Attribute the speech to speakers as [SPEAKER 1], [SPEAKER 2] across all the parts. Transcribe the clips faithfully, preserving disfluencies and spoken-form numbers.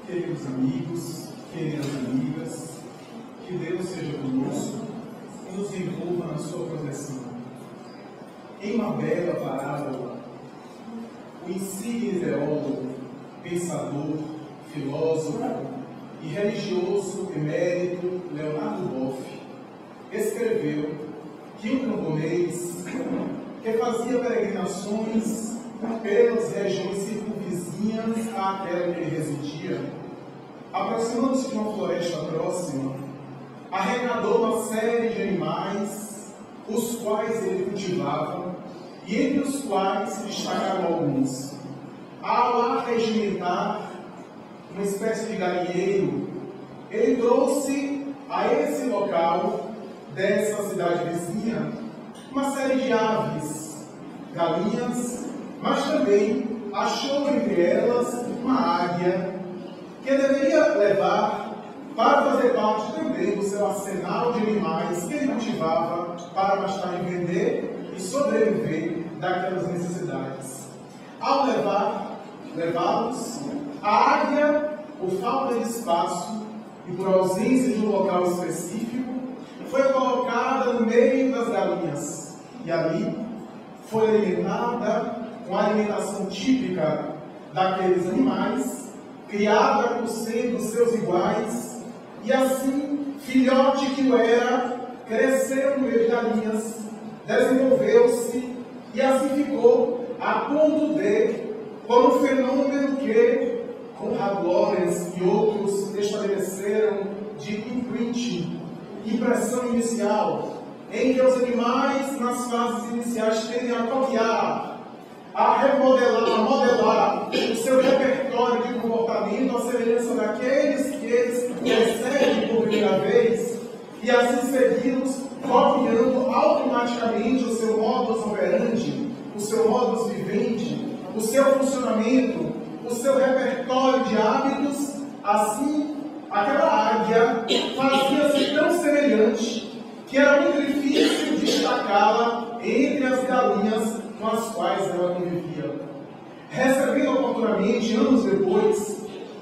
[SPEAKER 1] queridos amigos, queridas amigas, que Deus seja conosco e nos envolva na sua proteção. Em uma bela parábola, o insigne teólogo, pensador, filósofo e religioso emérito Leonardo Boff escreveu que um camponês que fazia peregrinações pelas regiões circunvizinhas àquela que ele residia, aproximando-se de uma floresta próxima, arrecadou uma série de animais, os quais ele cultivava, e entre os quais se destacaram alguns. Ao arregimentar uma espécie de galinheiro, ele trouxe a esse local dessa cidade vizinha uma série de aves, galinhas, mas também achou entre elas uma águia que deveria levar para fazer parte também do seu arsenal de animais que ele cultivava para mais tarde vender e sobreviver daquelas necessidades. Ao levar, levá-los, a águia, por falta de espaço e por ausência de um local específico, foi colocada no meio das galinhas e ali foi alimentada com a alimentação típica daqueles animais, criada por sendo seus iguais, e assim, filhote que o era, cresceu no meio de galinhas, desenvolveu-se e assim ficou a ponto de, como fenômeno que Conrad Lorenz e outros estabeleceram de imprinting, impressão inicial, em que os animais nas fases iniciais tendem a copiar, a remodelar, a modelar o seu repertório de comportamento à semelhança daqueles que eles recebem por primeira vez e assim segui-los, copiando automaticamente o seu modus operandi, o seu modus vivendi, o seu funcionamento, o seu repertório de hábitos. Assim, aquela águia fazia-se tão semelhante que era muito difícil destacá-la entre as galinhas com as quais ela convivia. Recebendo oportunamente, anos depois,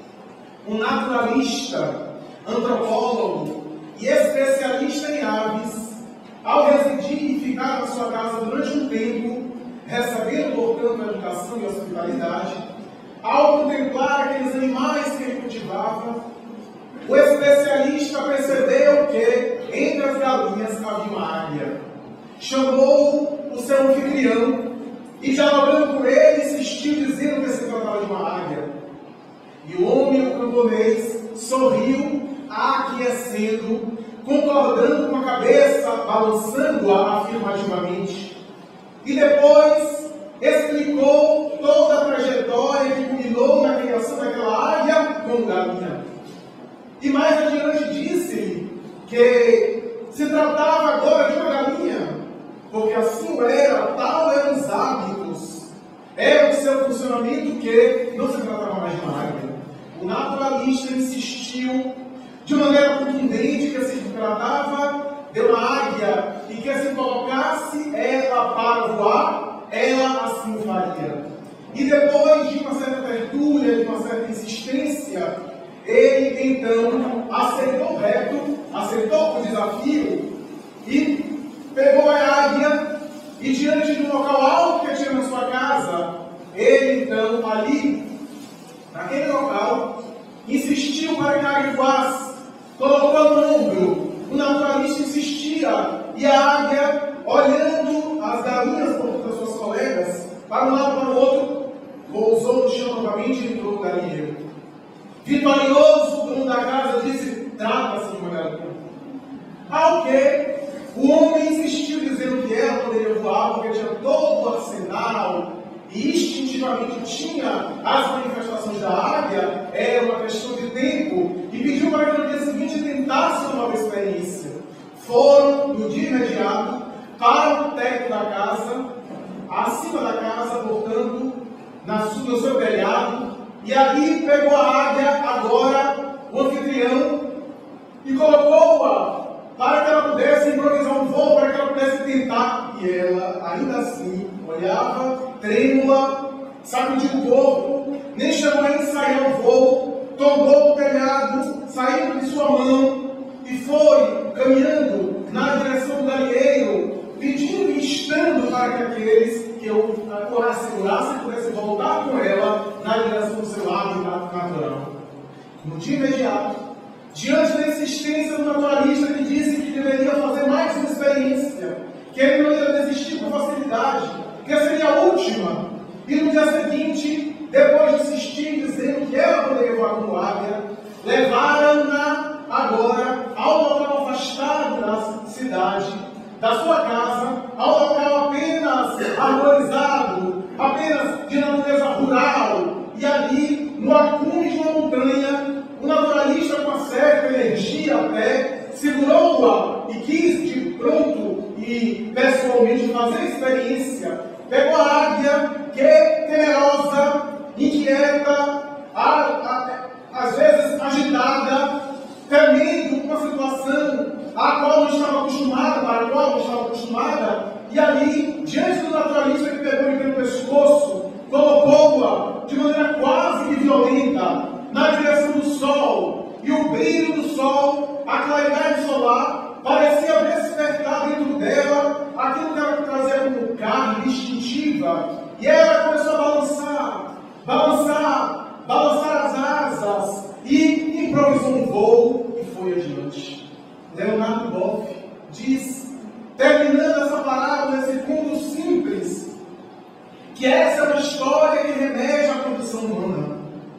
[SPEAKER 1] um naturalista, antropólogo e especialista em aves, ao residir e ficar na sua casa durante um tempo, recebendo, portanto, a educação e a hospitalidade, ao contemplar aqueles animais que ele cultivava, o especialista percebeu que entre as galinhas havia uma águia. Chamou o seu anfitrião e, dialogando com ele, insistiu dizendo que se tratava de uma águia. E o homem, o camponês, sorriu, aquecendo, concordando com a cabeça, balançando-a afirmativamente. E depois explicou toda a trajetória que culminou na criação daquela águia como galinha. E mais adiante disse-lhe que se tratava agora de uma galinha, porque assim era, tal eram os hábitos, era o seu funcionamento, que não se tratava mais de uma águia. O naturalista insistiu de maneira contundente que se tratava de uma águia e que se colocasse ela para voar, ela assim faria. E depois de uma certa abertura, de uma certa insistência, ele então aceitou o reto, aceitou o desafio e pegou a águia e, diante de um local alto que tinha na sua casa, ele então ali, naquele local, insistiu para que a águia voasse, colocou no ombro. O naturalista insistia e a águia, olhando as galinhas das suas colegas, para um lado e para o outro, pousou no chão novamente e entrou no galinheiro. Vitorioso, o dono da casa disse: trata-se de uma galinha. Ao que o homem insistiu, dizendo que ela poderia voar porque tinha todo o arsenal e instintivamente tinha as manifestações da águia, era uma questão de tempo, e pediu para que no dia seguinte tentasse uma nova experiência. Foram, no dia imediato, para o teto da casa, acima da casa, portanto, na sua, no seu telhado, e ali pegou a águia, agora o anfitrião, e colocou-a para que ela pudesse improvisar um voo, para que ela pudesse tentar. E ela, ainda assim, olhava, trêmula, sacudiu o corpo, nem chegou a ensaiar o voo, tombou o telhado, saiu de sua mão e foi caminhando na direção do galinheiro, pedindo e instando para que aqueles que o assegurassem pudessem voltar com ela na direção do seu hábitat natural. No dia imediato, diante da insistência do naturalista que disse que deveria fazer mais uma experiência, que ele não ia desistir com facilidade, que seria a última, e no dia seguinte, depois de insistir dizendo que ela poderia voar como águia, levaram-na agora ao local afastado da cidade, da sua casa, ao local apenas arborizado, apenas de natureza rural, e ali, no acume de uma montanha, o naturalista, com uma certa energia até, segurou-a e quis de pronto e pessoalmente fazer a experiência. Pegou a águia, que é temerosa, inquieta, a, a, às vezes agitada, temendo uma situação a qual não estava acostumada, para a qual não estava acostumada, e ali, diante do naturalista que pegou-lhe pelo pescoço, colocou-a de maneira quase que violenta na direção do sol, e o brilho do sol, a claridade solar, parecia despertar dentro dela aquilo que ela trazia como carne instintiva, e ela começou a balançar, balançar, balançar as asas, e improvisou um voo e foi adiante. Leonardo Boff diz, terminando essa parábola, esse conto simples, que essa é uma história que remete à condição humana,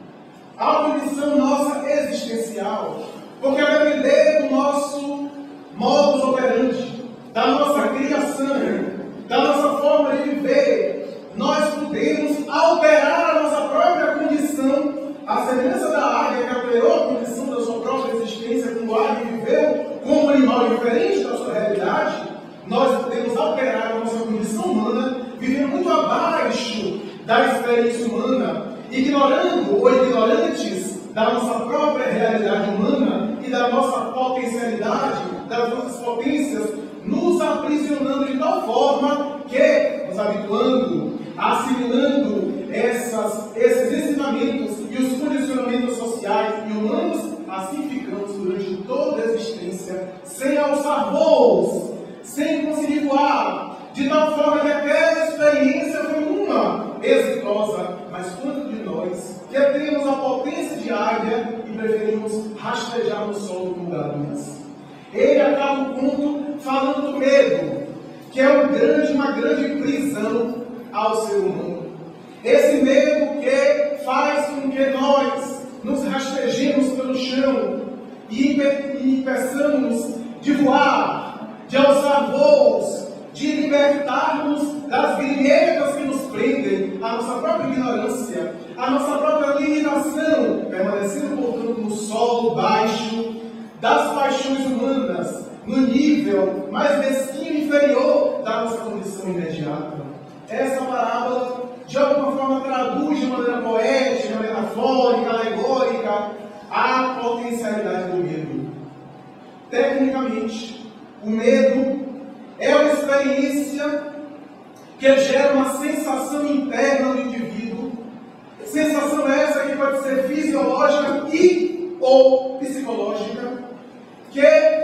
[SPEAKER 1] à condição nossa existencial, porque a depender do nosso modus operandi, da nossa criação, da nossa forma de viver, nós podemos alterar a nossa própria condição, a semelhança da águia que alterou a condição da sua própria existência, quando a águia viveu como um animal diferente da sua realidade. Nós podemos alterar a nossa condição humana, vivendo muito abaixo da experiência humana, ignorando ou ignorantes da nossa própria realidade humana e da nossa potencialidade, das nossas potências, nos aprisionando de tal forma que, nos habituando, assimilando essas, esses ensinamentos e os condicionamentos sociais e humanos, assim ficamos durante toda a existência, sem alçar voos, sem conseguir voar, de tal forma que aquela experiência foi uma exitosa, mas quanto de nós que temos a potência de águia e preferimos rastejar no solo como galinhas? Ele acaba o conto falando do medo, que é um grande, uma grande prisão ao ser humano. Esse medo que faz com que nós nos rastejemos pelo chão e impeçamos de voar, de alçar voos, de libertarmos das grilhetas que nos prendem, a nossa própria ignorância, a nossa própria limitação, permanecendo, portanto, no solo baixo das paixões humanas, no nível mais mesquinho e inferior da nossa condição imediata. Essa parábola, de alguma forma, traduz de maneira poética, metafórica, alegórica, a potencialidade do medo. Tecnicamente, o medo é uma experiência que gera uma sensação interna no indivíduo, sensação essa que pode ser fisiológica e ou psicológica, que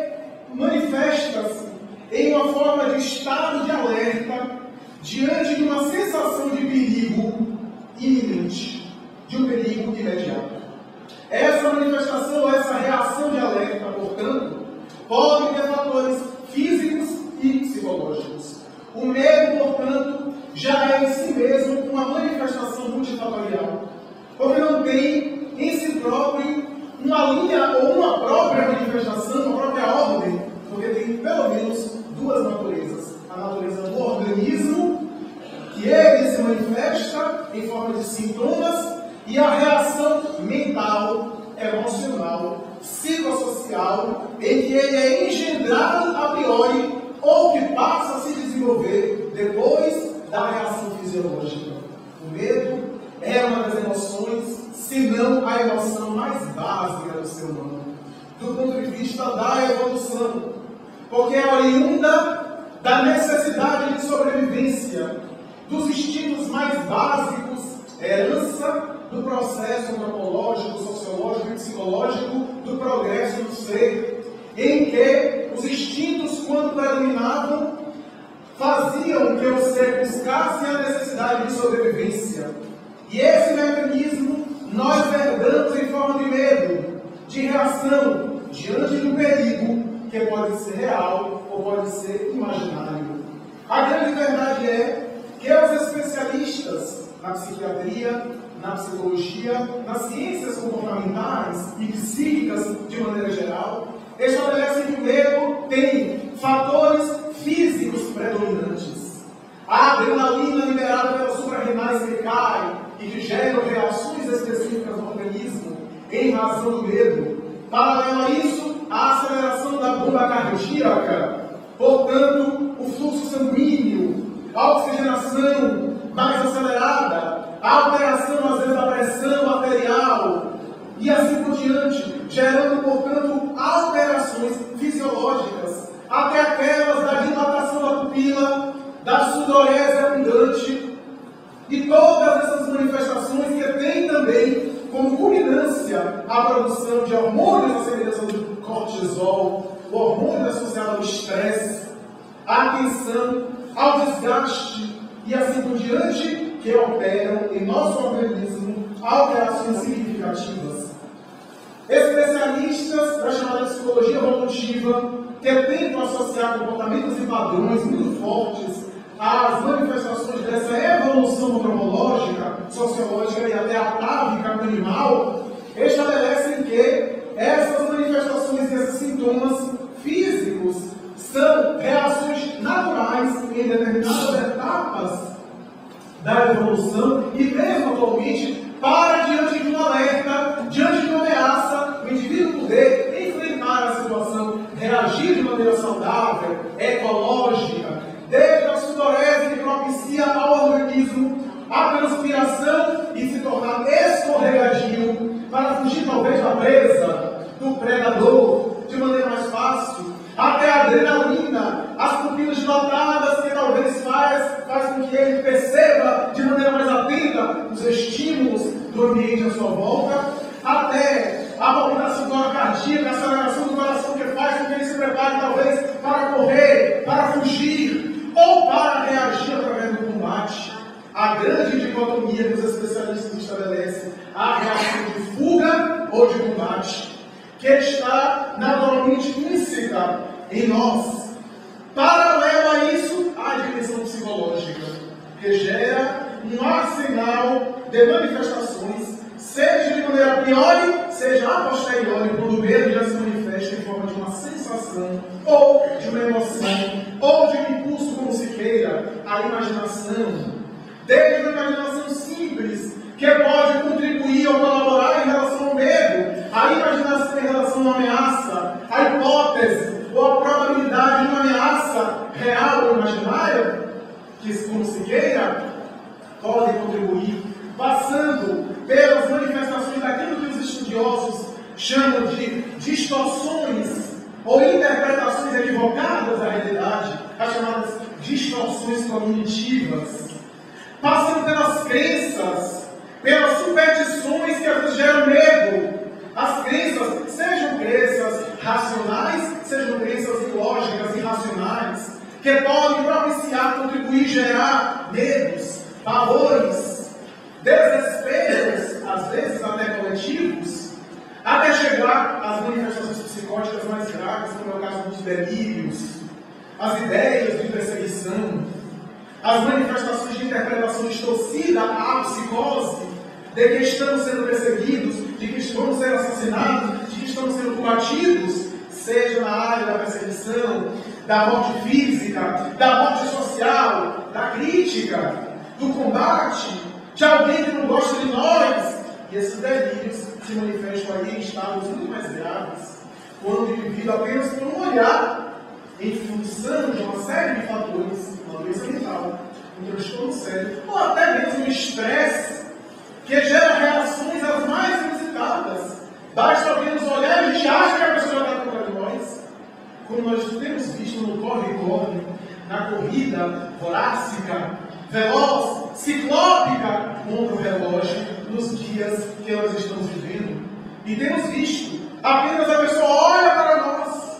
[SPEAKER 1] manifesta-se em uma forma de estado de alerta diante de uma sensação de perigo iminente, de um perigo imediato. Essa manifestação, essa reação de alerta, portanto, pode ter fatores físicos e psicológicos. O medo, portanto, já é em si mesmo uma manifestação multifatorial, porque não tem em si próprio uma linha ou uma própria manifestação, uma própria ordem, porque tem pelo menos duas naturezas. A natureza do organismo, que ele se manifesta em forma de sintomas, e a reação mental, emocional, psicossocial, em que ele é engendrado a priori ou que passa a se desenvolver depois da reação fisiológica. O medo é uma das emoções, se não a emoção mais básica do ser humano, do ponto de vista da evolução, porque é oriunda da necessidade de sobrevivência, dos instintos mais básicos, herança do processo antropológico, sociológico e psicológico do progresso do ser, em que os instintos, quando predominavam, faziam que o ser buscasse a necessidade de sobrevivência. E esse mecanismo nós herdamos em forma de medo, de reação diante do perigo, que pode ser real ou pode ser imaginário. A grande verdade é que os especialistas na psiquiatria, na psicologia, nas ciências comportamentais e psíquicas de maneira geral, estabelecem que o medo tem fatores físicos predominantes. A adrenalina liberada pelas suprarrenais que cai e que geram reações específicas no organismo em razão do medo. Paralelo a isso, a aceleração da bomba cardíaca, portanto, o fluxo sanguíneo, a oxigenação mais acelerada, a alteração, às vezes, da pressão arterial, e assim por diante, gerando, portanto, alterações fisiológicas, até aquelas da dilatação da pupila, da sudorese abundante, e todas essas manifestações que têm também como culminância a produção de hormônios à semelhança do cortisol, o hormônio associado ao estresse, à tensão, ao desgaste e assim por diante, que operam em nosso organismo alterações significativas. Especialistas da chamada psicologia evolutiva, que tentam associar comportamentos e padrões muito fortes às manifestações dessa evolução antropológica, sociológica e até atávica animal, estabelecem que essas manifestações e esses sintomas físicos são reações naturais em determinadas etapas da evolução e mesmo atualmente para diante de um alerta, diante de uma ameaça, o indivíduo poder enfrentar a situação, reagir de maneira saudável, ecológica, desde a sudorese que propicia ao organismo a transpiração e se tornar escorregadio para fugir talvez da presa, do predador, de maneira mais fácil, até a adrenalina, as pupilas dilatadas que talvez faz, faz com que ele perceba de maneira mais atenta os estímulos do ambiente à sua volta, até a palpitação cardíaca, a aceleração do coração que faz com que ele se prepare talvez para correr, para fugir ou para reagir através do combate. A grande dicotomia que os especialistas estabelecem, a reação de fuga ou de combate, que está naturalmente intrínseca em nós. Paralelo a isso, a dimensão psicológica, que gera um arsenal de manifestações, seja de maneira a priori, seja a posteriori, quando o medo já se manifesta em forma de uma sensação, ou de uma emoção, ou de um impulso, como se queira, a imaginação. Desde uma imaginação simples, que pode contribuir ou colaborar em relação ao medo, a imaginação em relação a uma ameaça, a hipótese ou a probabilidade de uma ameaça real ou imaginária, que, como se queira, pode contribuir, passando pelas manifestações daquilo que os estudiosos chamam de distorções ou interpretações equivocadas da realidade, as chamadas distorções cognitivas, passando pelas crenças, pelas superstições que às vezes geram medo. As crenças, sejam crenças racionais, sejam crenças ilógicas e irracionais, que podem propiciar, contribuir, gerar medos, pavores, desesperos, às vezes até coletivos, até chegar às manifestações psicóticas mais graves, como é o caso dos delírios, as ideias de perseguição, as manifestações de interpretação distorcida à psicose, de que estamos sendo perseguidos, de que estamos sendo assassinados, de que estamos sendo combatidos, seja na área da perseguição, da morte física, da morte social, da crítica, do combate, de alguém que não gosta de nós. E esses delírios se manifestam aí em estados muito mais graves, quando o indivíduo apenas por um olhar, em função de uma série de fatores, uma doença mental, um transtorno sério, ou até mesmo um estresse, que gera reações as mais inusitadas. Basta apenas olhar e a gente acha que a pessoa está contra nós. Como nós temos visto no corre-corre, na corrida vorácica, veloz, ciclópica contra o relógio, nos dias que nós estamos E temos visto, apenas a pessoa olha para nós,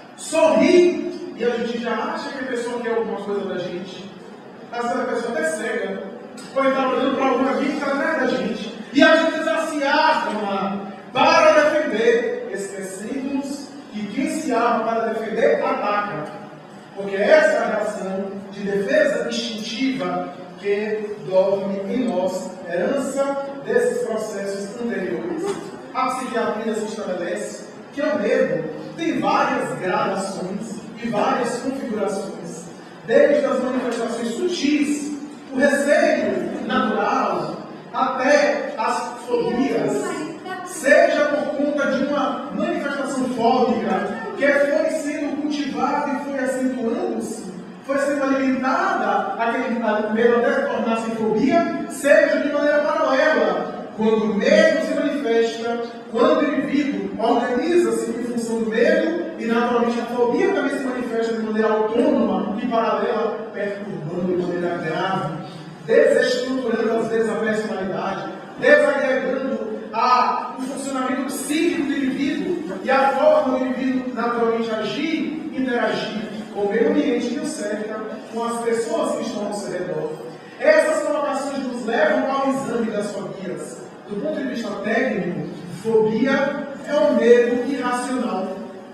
[SPEAKER 1] sorri, e a gente já acha que a pessoa quer alguma coisa da gente. Às vezes a pessoa até cega, pode estar olhando para alguma vida que está atrás da gente. E a gente já se arma para defender, esquecendo-nos que quem se arma para defender, ataca. Porque essa é a reação de defesa instintiva que dorme em nós, herança desses processos anteriores. A psiquiatria se estabelece que o medo tem várias gradações e várias configurações, desde as manifestações sutis, o receio natural, até as fobias, seja por conta de uma manifestação fóbica que foi sendo cultivada e foi acentuando-se, foi sendo alimentada, aquele medo até tornar-se fobia, seja de maneira paralela, quando o medo se manifesta, quando o indivíduo organiza-se em função do medo, e naturalmente a fobia também se manifesta de maneira autônoma e paralela, perturbando de maneira grave, desestruturando às vezes a personalidade, desagregando a, o funcionamento psíquico do indivíduo e a forma do indivíduo naturalmente agir, interagir com o meio ambiente que o cerca, com as pessoas que estão ao seu redor. Essas colocações nos levam ao exame das fobias. Do ponto de vista técnico, fobia é um medo irracional.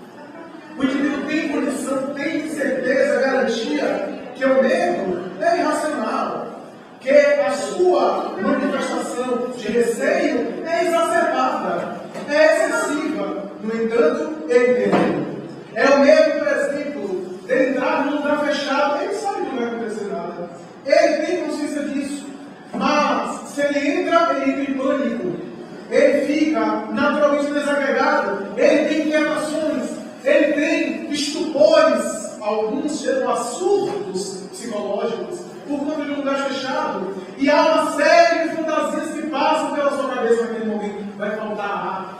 [SPEAKER 1] O indivíduo tem condição, tem certeza, garantia que o medo é irracional, que a sua manifestação de receio é exacerbada, é excessiva. No entanto, ele tem. É o medo, por exemplo, de entrar num lugar fechado, ele sabe que não vai acontecer nada. Ele tem consciência disso. Mas, se ele entra, ele entra em pânico. Ele fica naturalmente desagregado. Ele tem inquietações. Ele tem estupores. Alguns chegam a surtos psicológicos por conta de um lugar fechado. E há uma série de fantasias que passam pela sua cabeça naquele momento. Vai faltar ar.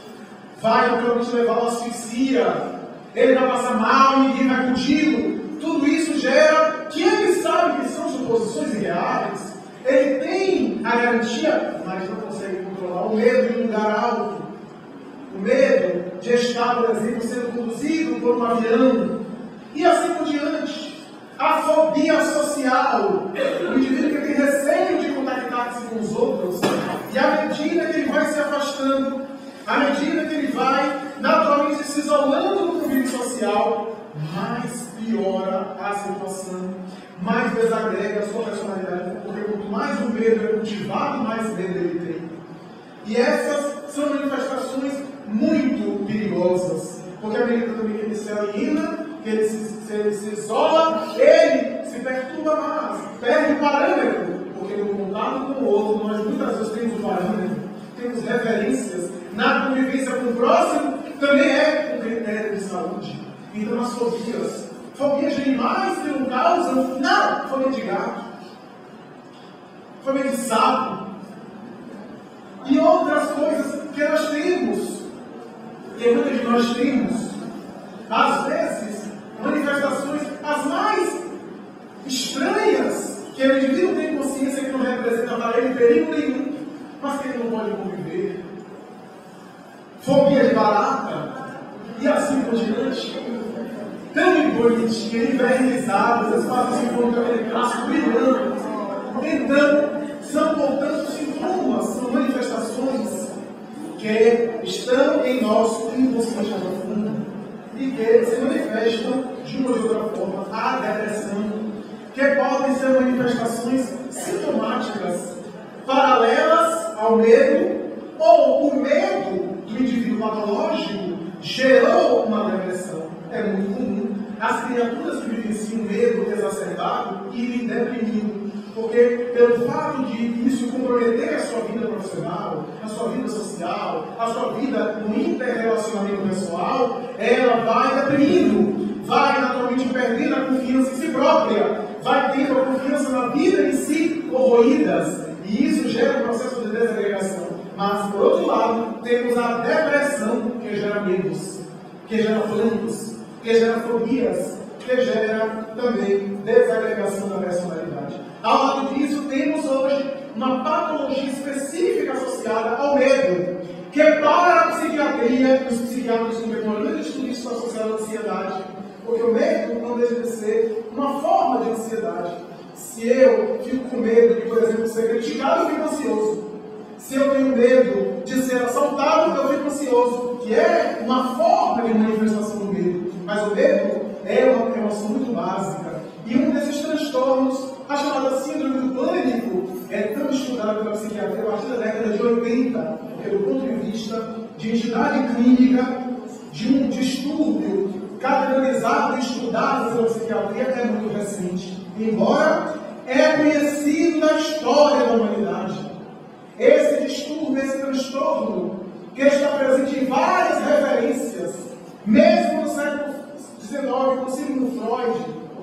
[SPEAKER 1] Vai naturalmente levar a asfixia. Ele vai passar mal, ninguém vai contigo. Tudo isso gera que ele sabe que são suposições irreais. Ele tem a garantia, mas não consegue controlar o medo de um lugar alto. O medo de estar, por exemplo, sendo conduzido por um avião. E assim por diante. A fobia social. O indivíduo que tem receio de contactar-se com os outros. E à medida que ele vai se afastando, à medida que ele vai naturalmente se isolando do convívio social, mais piora a situação, mais desagrega a sua personalidade, porque quanto mais o medo é cultivado, mais medo ele tem. E essas são manifestações muito perigosas, porque à medida também que ele se aliena, que ele se, se, ele se isola, ele se perturba mais, perde o parâmetro, porque no contato com o outro, nós muitas vezes temos o parâmetro, temos referências, na convivência com o próximo, também é um critério de saúde. Então as fobias, fobias de animais que não causam nada, fobia de gato, fobia de sapo, e outras coisas que nós temos, que muitas de nós temos, às vezes, manifestações as mais estranhas, que o indivíduo tem consciência que não representa para ele perigo nenhum, mas que ele não pode conviver. Fobia de barata, e assim por diante, tão bonitinha, invernizadas, as patas em forma de aquele traço brilhando. Então, são, portanto, sintomas, são manifestações que estão em nosso inconsciente profundo e que se manifestam de uma ou de outra forma. A depressão, que podem ser manifestações sintomáticas, paralelas ao medo, ou o medo do indivíduo patológico gerou uma depressão. É muito comum as criaturas que vivenciam medo exacerbado irem deprimindo, porque pelo fato de isso comprometer a sua vida profissional, a sua vida social, a sua vida no interrelacionamento pessoal, ela vai deprimindo, vai naturalmente perdendo a confiança em si própria, vai tendo a confiança na vida em si corroídas, e isso gera um processo de desagregação. Mas, por outro lado, temos a depressão, que gera medos, que gera planos, que gera fobias, que gera também desagregação da personalidade. Ao lado disso, temos hoje uma patologia específica associada ao medo, que para a psiquiatria, os psiquiatras contemporâneos estudam isso associado à ansiedade, porque o medo não deixa de ser uma forma de ansiedade. Se eu fico com medo de, por exemplo, ser criticado, eu fico ansioso. Se eu tenho medo de ser assaltado, eu fico ansioso, que é uma forma de manifestação do medo. Mas o medo é uma emoção muito básica. E um desses transtornos, a chamada síndrome do pânico, é tão estudada pela psiquiatria a partir da década de oitenta, porque do ponto de vista de entidade clínica, de um distúrbio categorizado e estudado pela psiquiatria, é muito recente. Embora é conhecido na história da humanidade. Esse distúrbio, esse transtorno, que está presente em várias referências, mesmo no século dezenove, com Sigmund Freud,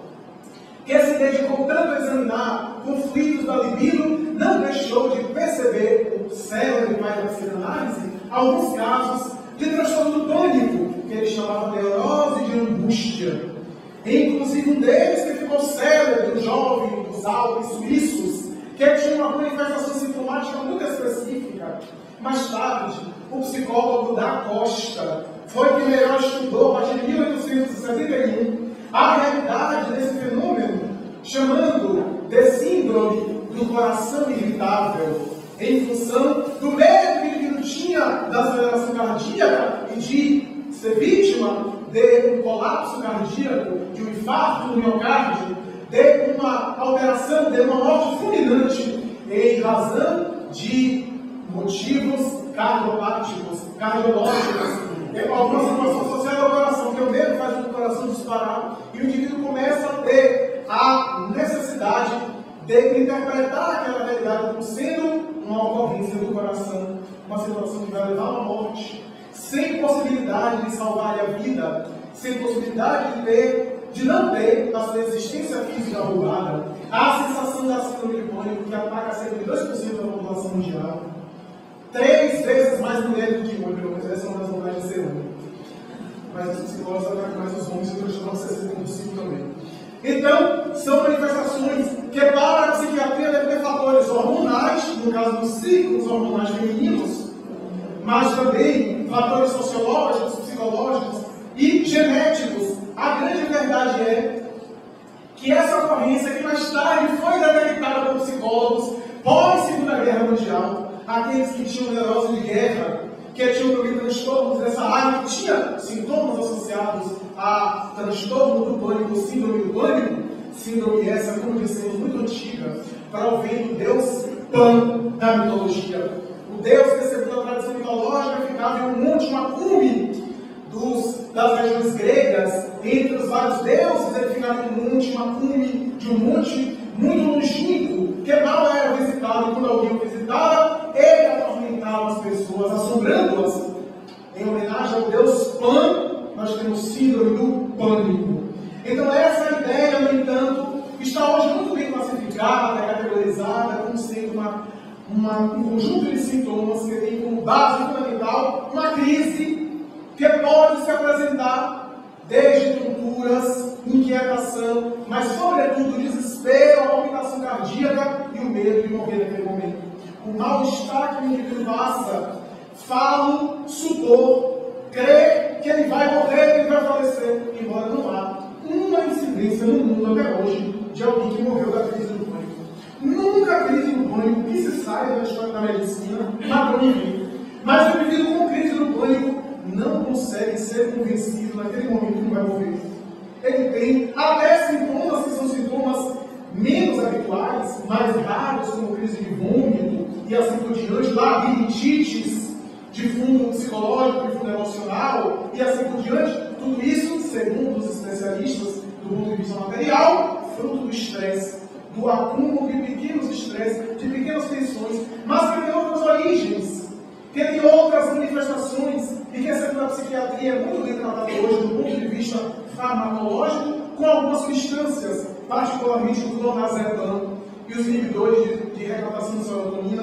[SPEAKER 1] que se dedicou tanto a examinar conflitos da libido, não deixou de perceber, o célebre pai da psicanálise, alguns casos de transtorno do pânico, que ele chamava de neurose de angústia. Inclusive um deles que ficou célebre, um jovem dos Alpes suíços, que tinha uma manifestação sintomática muito específica. Mais tarde, o psicólogo da Costa foi que melhor estudou, a partir de mil oitocentos e setenta e um, a realidade desse fenômeno, chamando de síndrome do coração irritável, em função do medo que o indivíduo tinha da aceleração cardíaca e de ser vítima de um colapso cardíaco, de um infarto no miocárdio, de uma alteração, de uma morte fulminante, em razão de motivos cardiopáticos, cardiológicos, alguma situação associada ao coração, que o medo faz o coração disparar, e o indivíduo começa a ter a necessidade de interpretar aquela realidade como sendo uma ocorrência do coração, uma situação que vai levar à morte, sem possibilidade de salvar a vida, sem possibilidade de ter, de não ter a sua existência física roubada. A sensação da síndrome de pânico, que ataca cerca de dois por cento da população mundial, três vezes mais mulheres do que homens, pelo menos essa é uma das vantagens de ser homem. Mas os psicólogos atacam mais os homens e o transtorno sessenta por cento também. Então, são manifestações que para a psiquiatria devem ter fatores hormonais, no caso dos ciclos hormonais femininos, mas também fatores sociológicos, psicológicos e genéticos. A grande verdade é que essa ocorrência, que mais tarde foi detectada por psicólogos pós-Segunda Guerra Mundial, aqueles que tinham neurose de guerra, que tinham também transtornos dessa área, que tinha sintomas associados a transtorno do pânico, síndrome do pânico, síndrome essa, como dissemos, muito antiga, provém do deus Pan da mitologia. O deus que, segundo a tradição mitológica, ficava em um monte, uma cume dos, das regiões gregas, entre os vários deuses, ele ficava em um monte, uma cume de um monte muito longínquo, que mal era visitado, quando alguém o visitava, ele atormentava as pessoas, assombrando-as. Em homenagem ao deus Pan, nós temos síndrome do pânico. Então essa ideia, no entanto, está hoje muito bem classificada, categorizada, como sendo uma, uma, um conjunto de sintomas que tem como base fundamental uma crise que pode se apresentar desde tonturas, inquietação, mas sobretudo desespero, a palpitação cardíaca e o medo de morrer naquele momento. O mal-estar que o indivíduo passa, falo, sudor, crê que ele vai morrer, que ele vai falecer, embora não há uma incidência no mundo até hoje de alguém que morreu da crise do pânico. Nunca a crise do pânico, que se saiba da história da medicina, matou ninguém. Mas o indivíduo com crise do pânico não consegue ser convencido naquele momento que não vai morrer. Ele tem até sintomas que são sintomas menos habituais, mais raros, como crise de vômito e assim por diante, labirintite de fundo psicológico, de fundo emocional e assim por diante. Tudo isso, segundo os especialistas, do ponto de vista material, fruto do estresse, do acúmulo de pequenos estresses, de pequenas tensões, mas que tem outras origens, que tem outras manifestações e que, segundo a psiquiatria, é muito bem tratado hoje do ponto de vista farmacológico, com algumas substâncias, particularmente o clonazepam e os inibidores de, de recaptação de serotonina,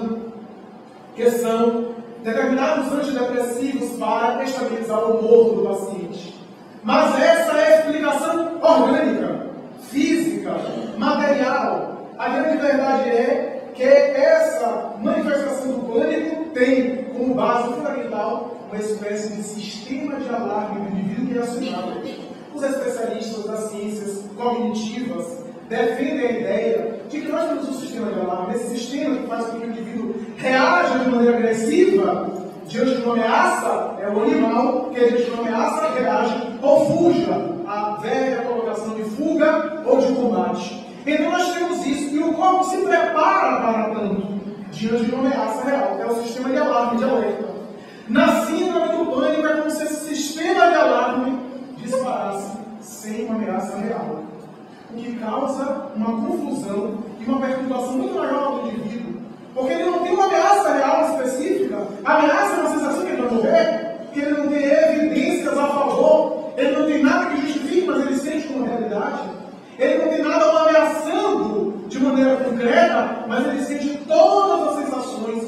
[SPEAKER 1] que são determinados antidepressivos para estabilizar o humor do paciente. Mas essa é a explicação orgânica, física, material. A grande verdade é que essa manifestação do pânico tem como base fundamental tal, uma espécie de sistema de alarme do indivíduo reacionário. Os especialistas das ciências cognitivas defendem a ideia de que nós temos um sistema de alarme, esse sistema que faz com que o indivíduo reaja de maneira agressiva diante de uma ameaça, é o animal que diante de uma ameaça reage ou fuja, a velha colocação de fuga ou de combate. Então nós temos isso, e o corpo se prepara para tanto diante de uma ameaça real, que é o sistema de alarme, de alerta. Na síndrome do pânico é como se esse sistema de alarme disparasse sem uma ameaça real, o que causa uma confusão e uma perturbação muito maior do indivíduo, porque ele não tem uma ameaça real específica. A ameaça é uma sensação que ele vai morrer, que ele não tem evidências a favor, ele não tem nada que justifique, mas ele sente como realidade. Ele não tem nada o ameaçando de maneira concreta, mas ele sente todas as sensações.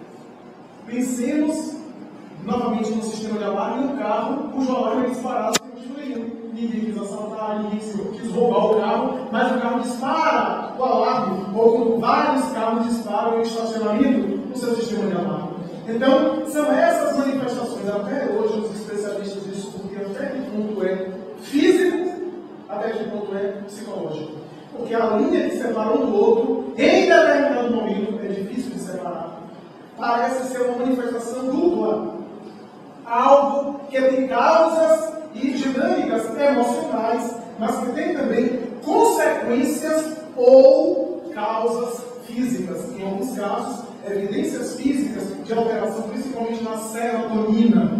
[SPEAKER 1] Pensemos novamente no sistema de alarme, no carro, cujo alarme é disparado sem motivo nenhum. Ninguém quis assaltar, ninguém quis roubar o carro, mas o carro dispara o alarme, ou quando vários carros disparam em estacionamento no seu sistema de alarme. Então, são essas manifestações, até hoje os especialistas discutem até que ponto é físico, até que ponto é psicológico. Porque a linha que separa um do outro, em determinado momento, é difícil de separar. Parece ser uma manifestação dupla. Algo que tem causas e dinâmicas emocionais, mas que tem também consequências ou causas físicas. Em alguns casos, evidências físicas de alteração, principalmente na serotonina,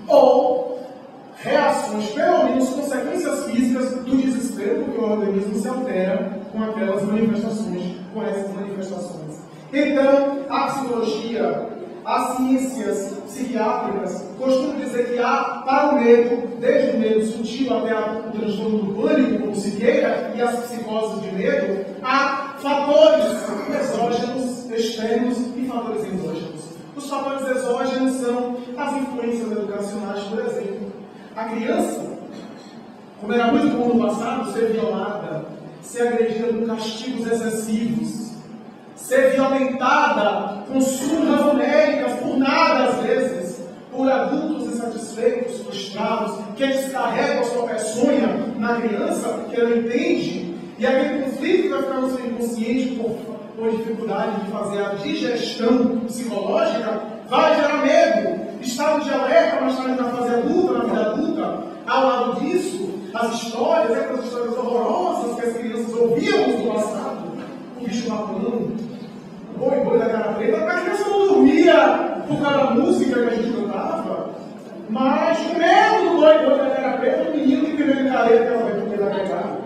[SPEAKER 1] ou reações, pelo menos consequências físicas do desespero, porque o organismo se altera com aquelas manifestações, com essas manifestações. Então, a psicologia, as ciências psiquiátricas costumam dizer que há, para o medo, desde o medo sutil até o transtorno do pânico, como se queira, e as psicoses de medo, há fatores exógenos, externos e fatores endógenos. Os fatores exógenos são as influências educacionais, por exemplo. A criança, como era muito comum no passado, ser violada, ser agredida por castigos excessivos, ser violentada com surras homéricas por nada, às vezes, por adultos insatisfeitos, frustrados, que descarregam a sua peçonha na criança, que ela entende, e aquele conflito que vai ficar no seu inconsciente por, por dificuldade de fazer a digestão psicológica, vai gerar medo, estado de alerta mais tarde na fase adulta, na vida adulta. Ao lado disso, as histórias, aquelas histórias horrorosas que as crianças ouviam no passado, o bicho papão, o boi boi da cara preta, a criança não dormia por causa da música que a gente cantava, mas com medo do boi boi da cara preta, o menino que primeiro careta que ela vai poder pegar.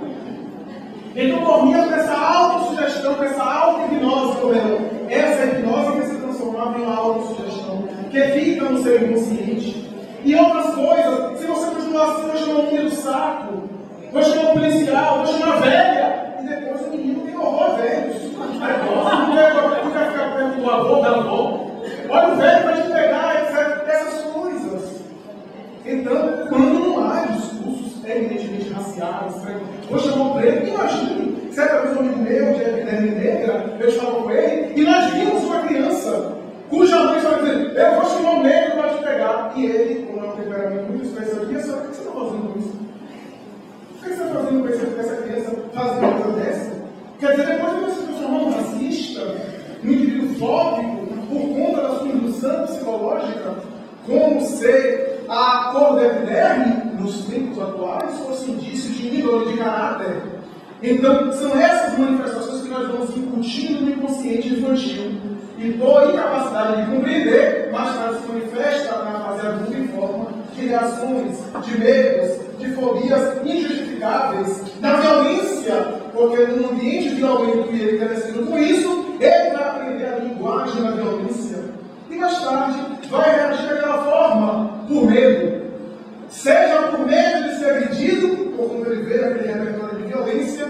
[SPEAKER 1] Então dormia com essa autossugestão, com essa auto-hipnose, como era. Essa hipnose que se transformava em uma autossugestão, que fica no seu inconsciente. E outras coisas, se você continuar assim, vou chamar o menino do saco, vou chamar o policial, vou chamar a velha, e depois o menino tem horror a velhos. Não quer ficar perto do avô, da avó. Olha, o velho vai te pegar, etcétera. Essas coisas. Então, quando não há discursos evidentemente raciais, vou chamar o preto, imagine, certa vez um amigo meu, de epiderme negra, eu estava com ele, e nós vimos uma criança cuja mãe estava dizendo, eu vou chamar o negro para te pegar. E ele, com um temperamento muito especial, disse, o que você está fazendo com isso? O que você está fazendo com essa criança fazendo uma coisa dessa? Quer dizer, depois ele se transformou num racista, num indivíduo fóbico, por conta da sua indução psicológica, como se a cor da epiderme, nos tempos atuais, fosse indício de índole, de caráter. Então, são essas manifestações que nós vamos incutindo no inconsciente infantil. E por incapacidade de compreender, mais tarde se manifesta na fase adulta em forma de reações, de medos, de fobias injustificáveis, da violência, porque num ambiente violento e ele crescendo com isso, ele vai aprender a linguagem da violência. E mais tarde vai reagir daquela forma, por medo. Seja por medo de ser agredido, por quando ele vê aquele repertório de violência,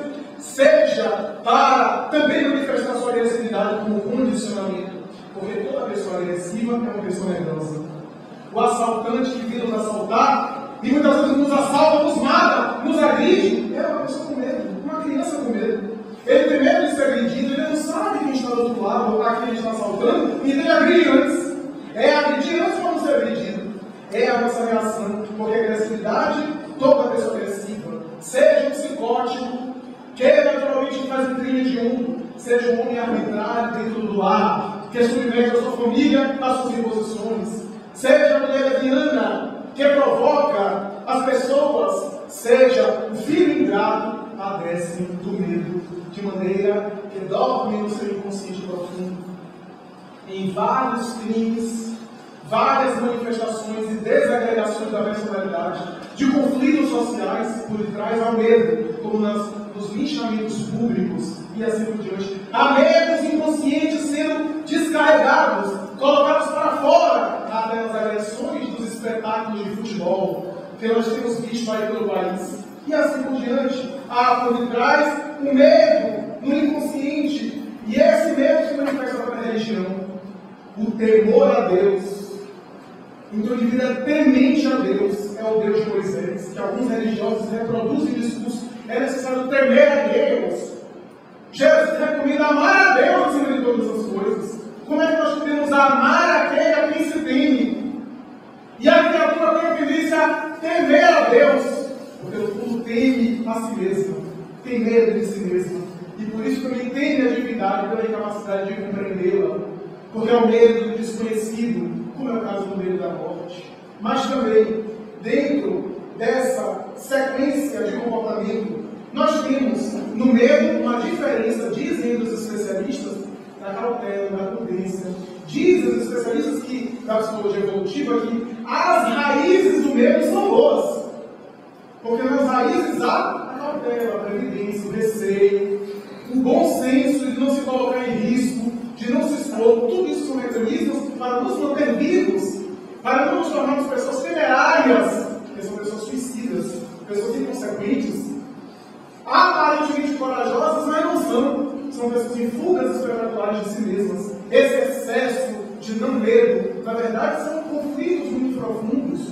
[SPEAKER 1] seja para também manifestar sua agressividade como condicionamento, porque toda pessoa agressiva é uma pessoa nervosa. O assaltante que vira nos assaltar, e muitas vezes nos assalta, nos mata, nos agride, é uma pessoa com medo, uma criança com medo. Ele tem medo de ser agredido, ele não sabe quem está do outro lado, a quem ele está assaltando, e ele agride antes. É agredir antes para não ser agredido. essa reação, porque a agressividade, toda pessoa agressiva, seja um psicótico, que naturalmente faz um trilho de um, seja um homem arbitrário dentro do lar, que submete a sua família às suas imposições, seja a mulher leviana, que provoca as pessoas, seja o filho ingrato, padece do medo, de maneira que dorme no seu inconsciente profundo. Em vários crimes, várias manifestações e desagregações da personalidade, de conflitos sociais, por detrás ao medo, como nas, nos linchamentos públicos e assim por diante. Há medos inconscientes sendo descarregados, colocados para fora, até nas agressões dos espetáculos de futebol, que nós temos visto aí pelo país. E assim por diante. Há por detrás um medo no inconsciente, e esse medo se manifesta pela religião. O temor a Deus. Então, de vida temente a Deus, é o Deus de Moisés, que alguns religiosos reproduzem o discurso. É necessário temer a Deus. Jesus recomenda amar a Deus acima de todas as coisas. Como é que nós podemos amar aquele a quem se teme? E a criatura tem a tendência a temer a Deus, porque o fundo teme a si mesma, tem medo de si mesma, e por isso também teme a divindade pela incapacidade de compreendê-la, porque é o medo do desconhecido, como é o caso do medo da morte. Mas também, dentro dessa sequência de comportamento, nós temos no medo uma diferença, dizem os especialistas, da cautela, da prudência. Dizem os especialistas que, da psicologia evolutiva, que as raízes do medo são boas. Porque nas raízes há a cautela, a previdência, o receio, o bom senso de não se colocar em risco, de não se expor. Tudo isso são mecanismos para nos manter vivos, para não nos tornarmos pessoas temerárias, que são pessoas suicidas, pessoas inconsequentes, aparentemente corajosas, mas não são. São pessoas em fugas espetaculares de si mesmas. Esse excesso de não medo, na verdade, são conflitos muito profundos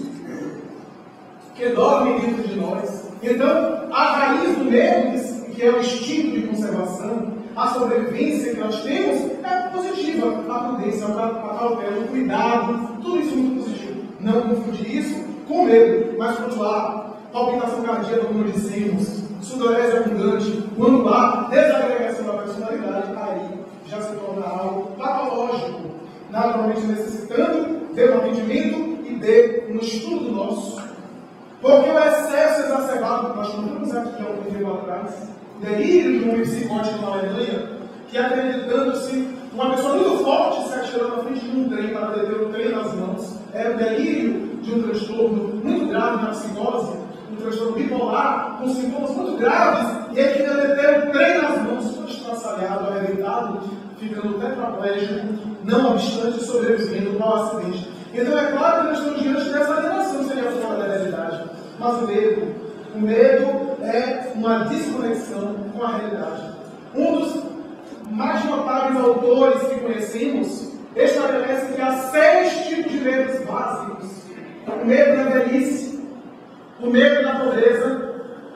[SPEAKER 1] que dormem dentro de nós. Então, a raiz do medo, que é o instinto de conservação, a sobrevivência que nós temos, é positiva. A prudência, a cautela, o cuidado, tudo isso é muito positivo. Não confundir isso com medo, mas quando há palpitação cardíaca, como dissemos, sudorese abundante, quando há desagregação da personalidade, aí já se torna algo patológico, naturalmente necessitando de um atendimento e de um estudo nosso. Porque o excesso exacerbado, que nós contamos aqui há algum tempo atrás, o delírio de um homem psicótico na Alemanha, que acreditando-se uma pessoa muito forte se atirando na frente de um trem para deter o trem nas mãos, era o delírio de um transtorno muito grave na psicose, um transtorno bipolar, com sintomas muito graves, e ele queria deter o trem nas mãos, todo estraçalhado, arrebentado, ficando tetraplégico, não obstante sobrevivendo ao acidente. Então é claro que nós estamos diante dessa alienação, seria fora da realidade. Mas o medo, o medo é uma desconexão com a realidade. Um dos mais notáveis autores que conhecemos estabelece que há seis tipos de medos básicos. O medo da velhice, o medo da pobreza,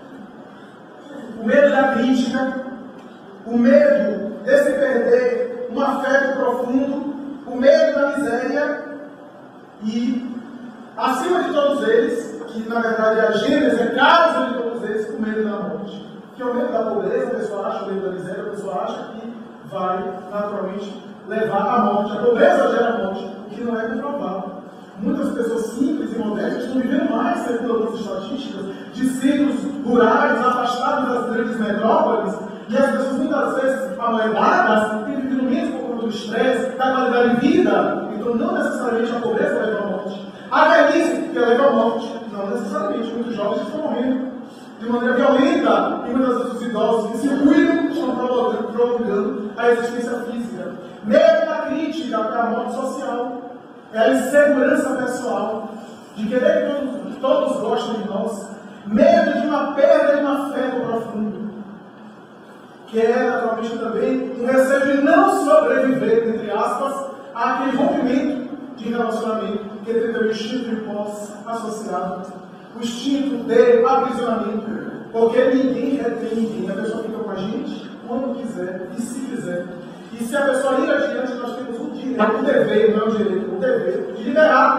[SPEAKER 1] o medo da crítica, o medo de se perder um afeto profundo, o medo da miséria e, acima de todos eles, que na verdade é a gênese, é causa de todos eles, o medo da morte. Que é o medo da pobreza, a pessoa acha, o medo da miséria, a pessoa acha que vai naturalmente levar à morte. A pobreza gera morte, o que não é comprovado. Muitas pessoas simples e modestas estão vivendo mais, segundo algumas estatísticas, de centros rurais, afastados das grandes metrópoles, e as pessoas muitas vezes amoedadas têm vivido mesmo por conta do estresse, da qualidade de vida. Então não necessariamente a pobreza leva à morte. A velhice, que leva à morte, não necessariamente. Muitos jovens estão morrendo de maneira violenta, e muitas vezes os idosos que se cuidam estão prolongando a existência física. Medo da crítica, da morte social, é a insegurança pessoal, de querer que todos, que todos gostem de nós. Medo de uma perda de um afeto profundo, que é naturalmente também um receio de não sobreviver, entre aspas, àquele rompimento de relacionamento, que tem também o instinto de posse associado, o instinto de aprisionamento, porque ninguém retém ninguém, a pessoa fica com a gente quando quiser e se quiser. E se a pessoa ir adiante, nós temos o direito, o dever, não é o direito, o dever de liberar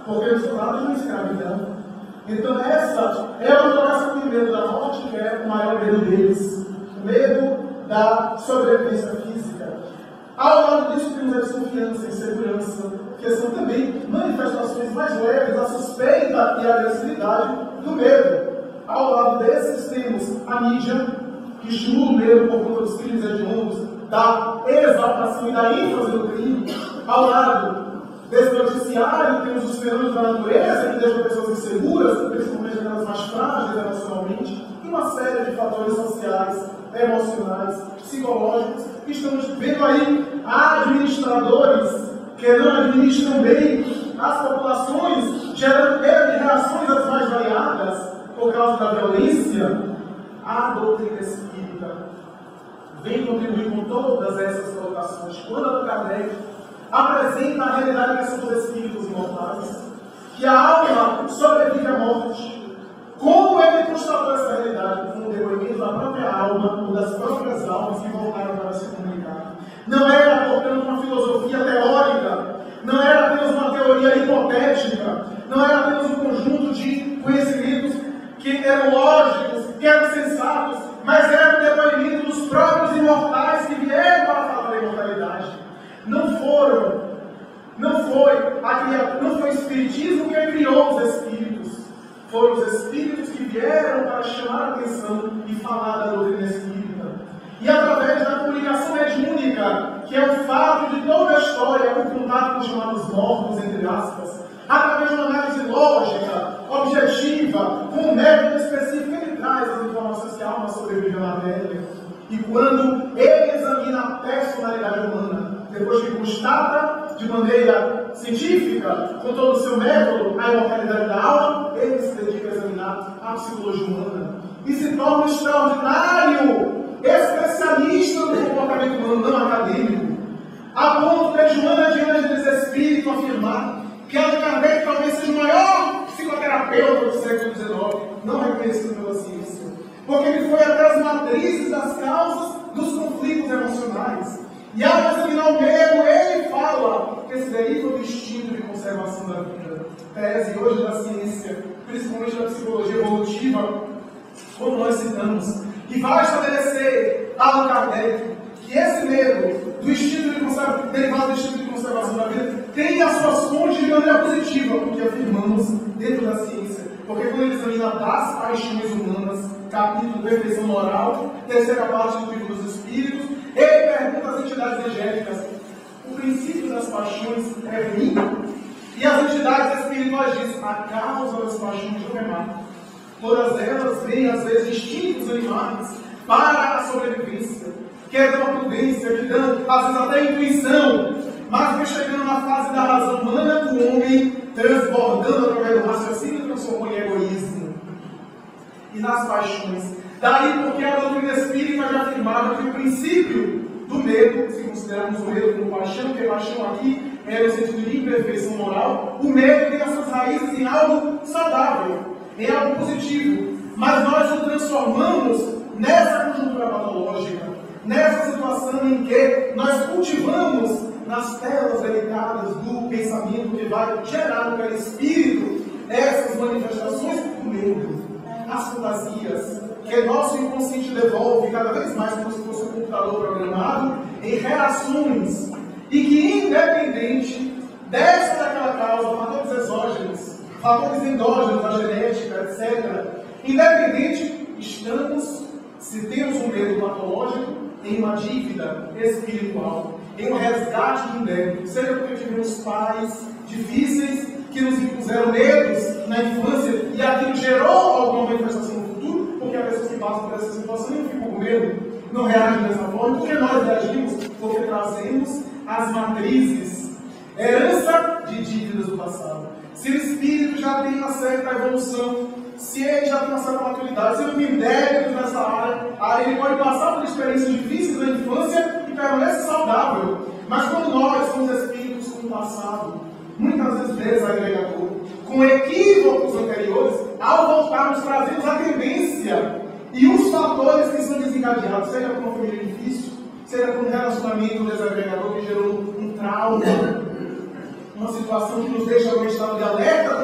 [SPEAKER 2] porque eles falaram de uma escravidão. Então essa é uma colocação de medo da morte, que é o maior medo deles, o medo da sobrevivência física. Ao lado disso temos a desconfiança, a insegurança, que são também manifestações mais leves da suspeita e agressividade do medo. Ao lado desses temos a mídia, que estimula o medo por conta dos crimes hediondos, da exaltação e da ênfase do crime. Ao lado desse noticiário temos os fenômenos da natureza, que deixam pessoas inseguras, principalmente aquelas mais frágeis emocionalmente, e uma série de fatores sociais, emocionais, psicológicos, que estamos vendo aí administradores que não administram bem as populações, gerando medo e reações as mais variadas por causa da violência. A doutrina espírita vem contribuir com todas essas colocações. Quando Allan Kardec apresenta a realidade que são os espíritos imortais, que a alma sobrevive à morte, como ele constatou essa realidade? Com o depoimento da própria alma, ou das próprias almas que voltaram para se comunicar. Não era, portanto, uma filosofia teórica, não era apenas uma teoria hipotética, não era apenas um conjunto de conhecimentos que eram lógicos, que eram sensatos, mas era o depoimento dos próprios imortais que vieram para falar da imortalidade. Não foram, não foi, a, não foi o Espiritismo que criou os espíritos, foram os espíritos que vieram para chamar a atenção e falar da doutrina espírita. E através da comunicação mediúnica, que é o fato de toda a história, o contato com os chamados mortos, entre aspas, através de uma análise lógica, objetiva, com um método específico, ele traz as informações que a alma sobrevive à matéria. E quando ele examina a personalidade humana, depois que constata de maneira científica, com todo o seu método, a imortalidade da alma, ele se dedica a examinar a psicologia humana. E se torna um extraordinário especialista no comportamento humano, não acadêmico. A ponto de Joana de Ângeles Espírito afirmar que Allan Kardec talvez seja o maior psicoterapeuta do século dezenove, não reconhecido pela ciência, porque ele foi até as matrizes das causas dos conflitos emocionais. E ao examinar o medo, ele fala que esse deriva do instinto de conservação da vida. Tese hoje da ciência, principalmente da psicologia evolutiva, como nós citamos, e vai estabelecer Allan Kardec que esse medo do instinto de conservação, derivado do instinto de conservação da vida, tem as suas fontes de maneira positiva, porque afirmamos dentro da ciência. Porque quando ele examina das paixões humanas, capítulo Perfeição Moral, terceira parte do Livro dos Espíritos, ele pergunta às entidades angélicas: o princípio das paixões é ruim? E as entidades espirituais dizem: a causa das paixões não é má. Todas elas têm, às vezes, instintos animais para a sobrevivência, que é uma prudência, que dão, às vezes, até intuição, mas foi chegando na fase da razão humana, o homem transbordando através do raciocínio, transformou em egoísmo. E nas paixões. Daí porque a doutrina espírita já afirmava que o princípio do medo, se considerarmos o medo como paixão, que a paixão aqui é no sentido de imperfeição moral, o medo tem as suas raízes em algo saudável, em algo positivo. Mas nós o transformamos nessa conjuntura patológica, nessa situação em que nós cultivamos nas telas delicadas do pensamento que vai gerar no perispírito essas manifestações do medo, as fantasias, que nosso inconsciente devolve cada vez mais como se fosse um computador programado em reações, e que independente dessa daquela causa, fatores exógenos, fatores endógenos, a genética, etcétera, independente, estamos, se temos um medo patológico, em uma dívida espiritual, em um resgate de um débito, seja porque tivemos pais difíceis que nos impuseram medos na infância e aquilo gerou alguma manifestação no futuro, porque há pessoas que passam por essa situação e não ficam com medo, não reagem dessa forma. Porque nós reagimos? Porque trazemos as matrizes, herança de dívidas do passado. Se o espírito já tem uma certa evolução, se ele já tem uma certa maturidade, se ele tem débitos nessa área, aí ele pode passar por experiências difíceis na infância e permanece saudável. Mas quando nós somos espíritos com o passado, muitas vezes desagregador, com equívocos anteriores, ao voltarmos, trazemos a tendência e os fatores que são desencadeados, seja por uma família difícil, seja por um relacionamento desagregador que gerou um trauma, uma situação que nos deixa no estado de alerta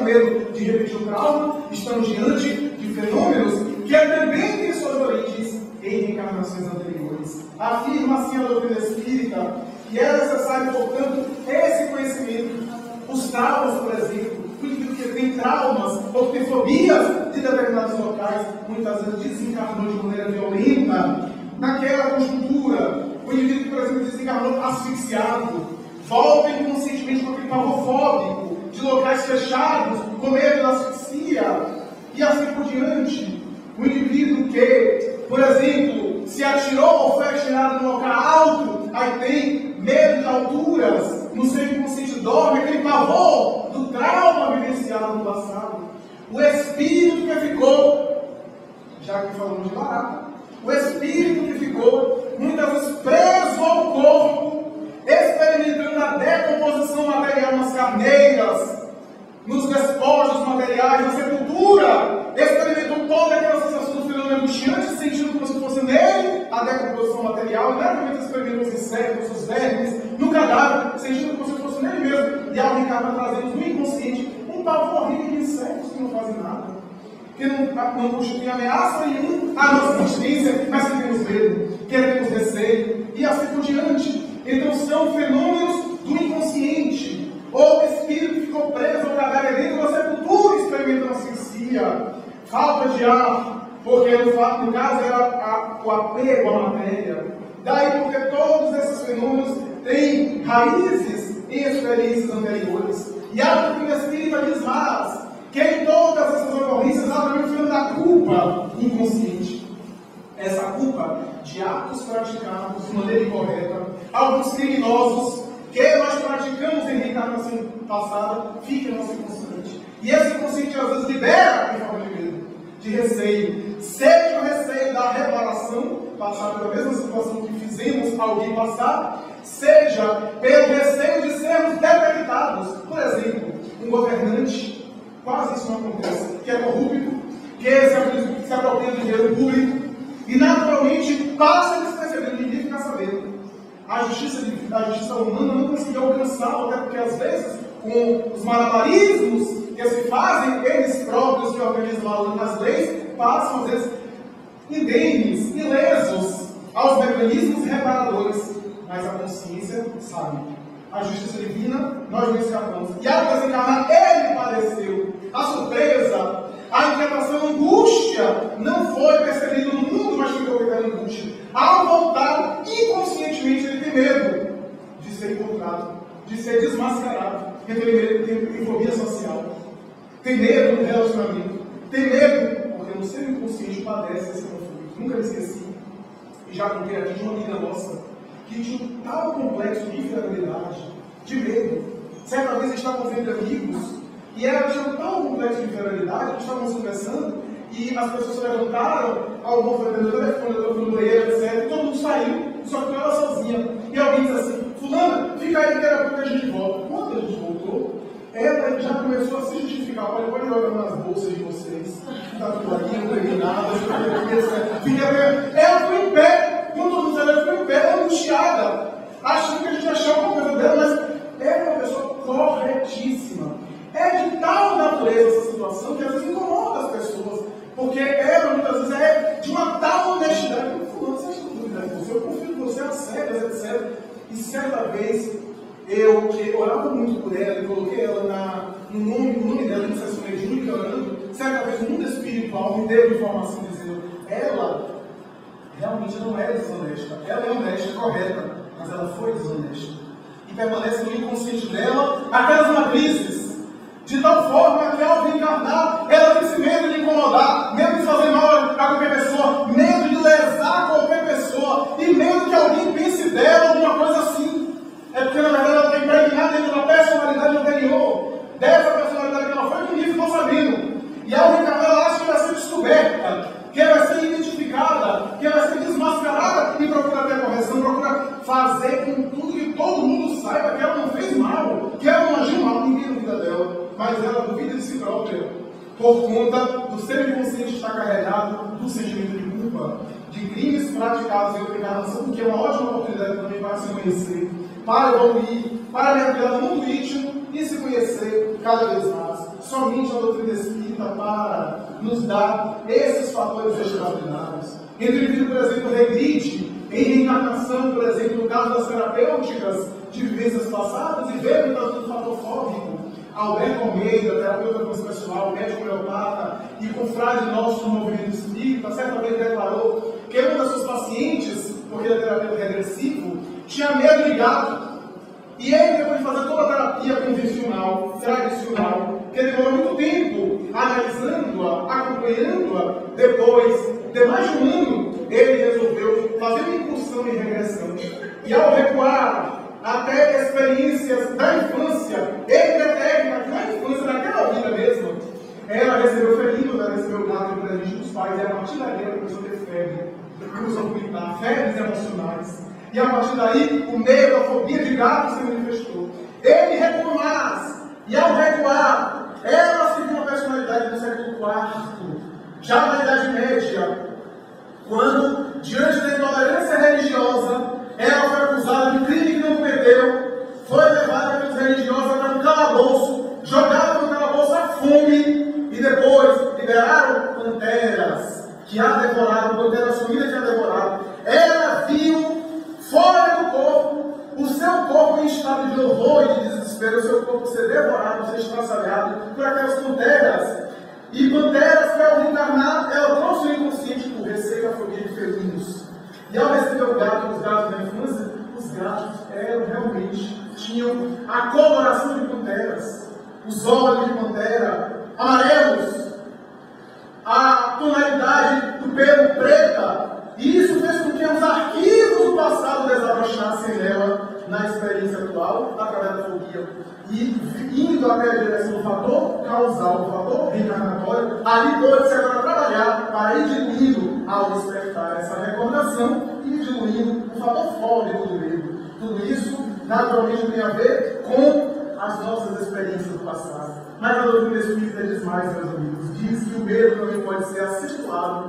[SPEAKER 1] medo de repetir o trauma, estamos diante de fenômenos que também têm suas origens em reencarnações anteriores. Afirma assim a doutrina espírita que é necessário, portanto, esse conhecimento. Os traumas, por exemplo, o indivíduo que tem traumas ou que tem fobias de determinados locais, muitas vezes desencarnou de maneira violenta naquela conjuntura. O indivíduo que, por exemplo, desencarnou asfixiado, volta inconscientemente com aquele pavor fóbico de locais fechados, com medo da asfixia, e assim por diante. O indivíduo que, por exemplo, se atirou ou foi atirado num local alto, aí tem medo de alturas, no seu inconsciente dorme, aquele pavor do trauma vivenciado no passado. O espírito que ficou, já que falamos de barata, o espírito que ficou muitas vezes preso ao corpo, experimentando a decomposição material nas carneiras, nos despojos materiais, na sepultura, experimentou toda aquela sensação do fenômeno angustiante, sentindo como se fosse nele a decomposição material, e naturalmente experimentou os insetos, os vermes, no cadáver, sentindo como se fosse nele mesmo, e ao reencarnar trazendo no inconsciente um pavor horrível de insetos que não fazem nada, que não, não constituem ameaça nenhuma à nossa existência, mas que temos medo, que temos receio, e assim por diante. Então são fenômenos do inconsciente, ou o espírito que ficou preso ao cadáver dentro da sepultura, experimentando asfixia, falta de ar, porque no, no caso era a, o apego à matéria. Daí porque todos esses fenômenos têm raízes em experiências anteriores. E a doutrina espírita diz mais, que em todas essas ocorrências há também o fenômeno da culpa inconsciente. Essa culpa de atos praticados de maneira incorreta, alguns criminosos que nós praticamos em reencarnação passada, fica no nosso inconsciente. E esse inconsciente às vezes libera em forma de medo, de receio. Seja o receio da reparação, passar pela mesma situação que fizemos alguém passar, seja pelo receio de sermos detectados. Por exemplo, um governante, quase isso não acontece, que é corrupto, que se apropria do dinheiro público, e naturalmente passa despercebido, ninguém fica sabendo. A justiça, a justiça humana não conseguiu alcançá-lo, até porque às vezes, com os malabarismos que se fazem, eles próprios que organizam as leis, passam às vezes indemnes, ilesos aos mecanismos reparadores. Mas a consciência sabe. A justiça divina, nós não escapamos. E ao desencarnar, ele padeceu. A surpresa, a inquietação, a angústia não foi percebida no mundo, mas ficou pegando angústia. Ao voltar, inconscientemente ele tem medo de ser encontrado, de ser desmascarado, porque tem medo, tem, tem fobia social, tem medo do relacionamento, tem medo, porque no seu inconsciente padece esse conflito. Nunca me esqueci, e já contei aqui de uma amiga nossa, que tinha um tal complexo de inferioridade, de medo. Certa vez estávamos entre amigos, e ela tinha um tal complexo de inferioridade, que estávamos conversando, e as pessoas se levantaram, algum foi no telefone, outro no banheiro, etcétera. E todo mundo saiu, só que ela sozinha. E alguém disse assim, fulana, fica aí que daqui a pouco a gente volta. Quando a gente voltou, ela já começou a se justificar. Olha, pode olhar nas bolsas de vocês. Está tudo aqui, não peguei nada, etcétera. Ela foi em pé, quando todo mundo saiu, ela foi em pé, angustiada, achando que a gente achava alguma coisa dela, mas ela é uma pessoa corretíssima. É de tal natureza essa situação que às vezes incomoda as pessoas. Porque ela, muitas vezes, é de uma tal honestidade. Fulano, você acha que eu duvidar de você? Eu confio em você, às cegas, etcétera. E certa vez, eu que orava muito por ela e coloquei ela na, no, nome, no nome dela, no sessão mediúnica, orando. Certa vez, o mundo espiritual me deu informação dizendo: ela realmente não é desonesta. Ela é honesta, correta, mas ela foi desonesta. E permanece no inconsciente dela aquelas matrizes. De tal forma que ao reencarnar, ela tem esse medo de incomodar, medo de fazer mal a qualquer pessoa, medo de lesar qualquer pessoa, e medo que alguém pense dela alguma coisa assim. É porque na verdade ela tem impregnado dentro da personalidade anterior, dessa personalidade que ela foi que ninguém ficou sabendo. E ao reencarnar, ela acha que vai ser descoberta, que ela vai ser identificada, que ela vai ser desmascarada, e procura ter correção, procura fazer com tudo que todo mundo saiba que ela não fez mal, que ela não agiu mal, ninguém duvida dela. Mas ela duvida de si própria, por conta do seu inconsciente estar carregado do sentimento de culpa, de crimes praticados em outra encarnação, que é uma ótima oportunidade também para se conhecer, para evoluir, para mergulhar no mundo íntimo e se conhecer cada vez mais.
[SPEAKER 2] somente a doutrina espírita para nos dar esses fatores extraordinários. Entre o indivíduo, por exemplo, regride em reencarnação, por exemplo, no caso das terapêuticas de vivências passadas, e ver o tratamento fatofóbico. Alberto Almeida, terapeuta transpessoal, médico homeopata e confrade nosso no movimento espírita, certa vez declarou que uma das suas pacientes, porque ele é terapeuta regressivo, tinha medo de gato. E ele, depois de fazer toda a terapia convencional, tradicional, que demorou muito tempo analisando-a, acompanhando-a, depois de mais de um ano, ele resolveu fazer uma incursão em regressão. E ao recuar até experiências da infância, ele detecta que na infância, naquela vida mesmo, ela recebeu felinos, ela recebeu gato de presente dos pais, e a partir daí ela começou a ter febre, começou a vomitar, febres emocionais. E a partir daí, o medo, a fobia de gato se manifestou. Ele recuou mais, e ao recuar, ela se viu uma personalidade do século quarto, já na Idade Média, quando, diante da intolerância religiosa, ela foi acusada de um crime que não cometeu, foi levada pelos religiosos para um calabouço, jogada no calabouço à fome, e depois liberaram panteras, que a devoraram, panteras sumidas que a devoraram. Ela viu, fora do corpo, o seu corpo em estado de horror e de desespero, o seu corpo ser devorado, ser estraçalhado por aquelas panteras. E panteras, para reencarnar, ela trouxe o inconsciente por receio, a fobia de felinos. E ao receber o gato, os gatos da infância, os gatos eram realmente, tinham a coloração de panteras, os olhos de pantera, amarelos, a tonalidade do pelo preta, e isso fez com que os arquivos do passado desabrochassem nela na experiência atual, através da fobia. E indo até a direção do fator causal, do fator reencarnatório, ali pode-se agora trabalhar para ir diluindo ao despertar essa recordação e diluindo o fator fóbico do medo. Tudo isso, naturalmente, tem a ver com as nossas experiências do passado. Mas a doutrina espírita diz mais, meus amigos, diz que o medo também pode ser acentuado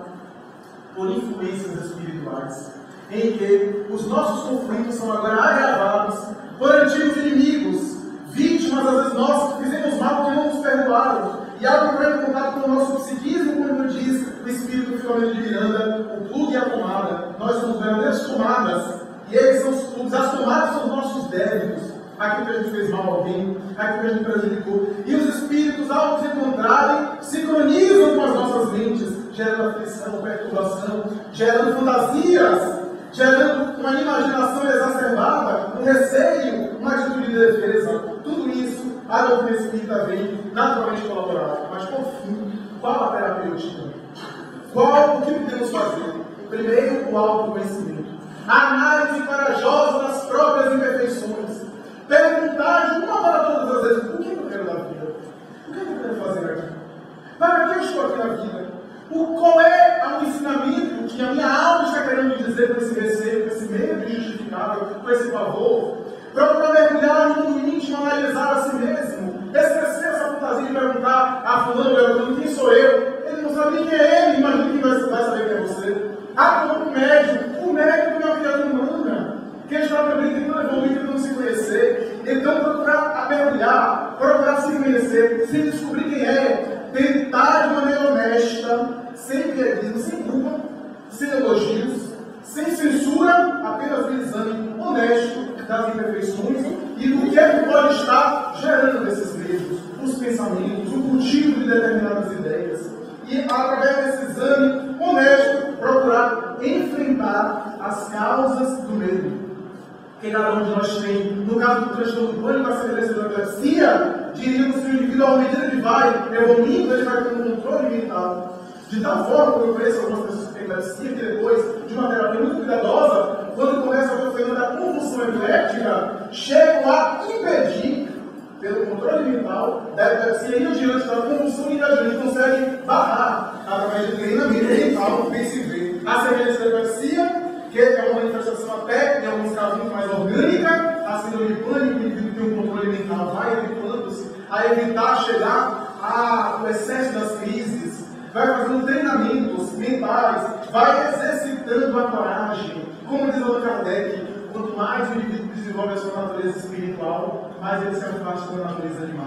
[SPEAKER 2] por influências espirituais, em que os nossos conflitos são agora agravados por antigos inimigos, vítimas, às vezes, nossas, que fizemos mal porque não nos perdoaram. E ao entrar em contato com o nosso psiquismo, como diz o espírito Filomeno de Miranda, o plugue e a tomada, nós somos verdadeiras tomadas, e eles são os plugs. As tomadas são os nossos débitos, aquilo que a gente fez mal a alguém, aquilo que a gente prejudicou. E os espíritos, ao nos encontrarem, sincronizam com as nossas mentes, gerando aflição, perturbação, gerando fantasias, gerando uma imaginação exacerbada, um receio, uma atitude de defesa. Tudo isso, a doutrina espírita vem naturalmente colaborar. Mas, por fim, qual a terapêutica? Qual o que podemos fazer? Primeiro, o autoconhecimento. A análise corajosa das próprias imperfeições. Perguntar de uma para todas as vezes: o que eu quero da vida? O que eu quero fazer aqui? Para que eu estou aqui na vida? O, qual é o ensinamento que a minha alma está querendo dizer com esse receio, com esse medo injustificável, com esse pavor? Procurar mergulhar no mundo íntimo, analisar a si mesmo, esquecer essa fantasia de perguntar a fulano, perguntando quem sou eu. Ele não sabe nem quem é ele, imagina quem vai, vai saber quem é você. Ah, como o médico, o médico é uma criatura humana, que está também tentando evoluir, tentando se conhecer. Então, procurar mergulhar, procurar se conhecer, se descobrir quem é, tentar de maneira honesta, sem pietismo, sem culpa, sem elogios, sem censura, apenas um exame honesto das imperfeições e do que é que pode estar gerando esses medos, os pensamentos, o cultivo de determinadas ideias. E, através desse exame honesto, procurar enfrentar as causas do medo. Que cada um de nós tem. No caso do transtorno do pânico, a semelhança da epilepsia, diríamos que o indivíduo, à medida que vai evoluindo, ele vai tendo um controle limitado. De tal forma que eu conheço algumas pessoas que têm epilepsia, que depois de uma terapia muito cuidadosa, quando começa a ver o fenômeno da convulsão epiléptica, chegam a impedir, pelo controle mental, da epilepsia ir adiante da convulsão e adiante, conseguem barrar através de treinamento mental, bem se vê. A semelhança da epilepsia, que é uma manifestação até, em alguns casos, muito mais orgânica, a síndrome de pânico, o indivíduo tem um controle mental, vai evitando-se a evitar chegar ao excesso das crises, vai fazendo treinamentos mentais, vai exercitando a coragem. Como diz Allan Kardec, quanto mais o indivíduo desenvolve a sua natureza espiritual, mais ele se afasta da natureza animal.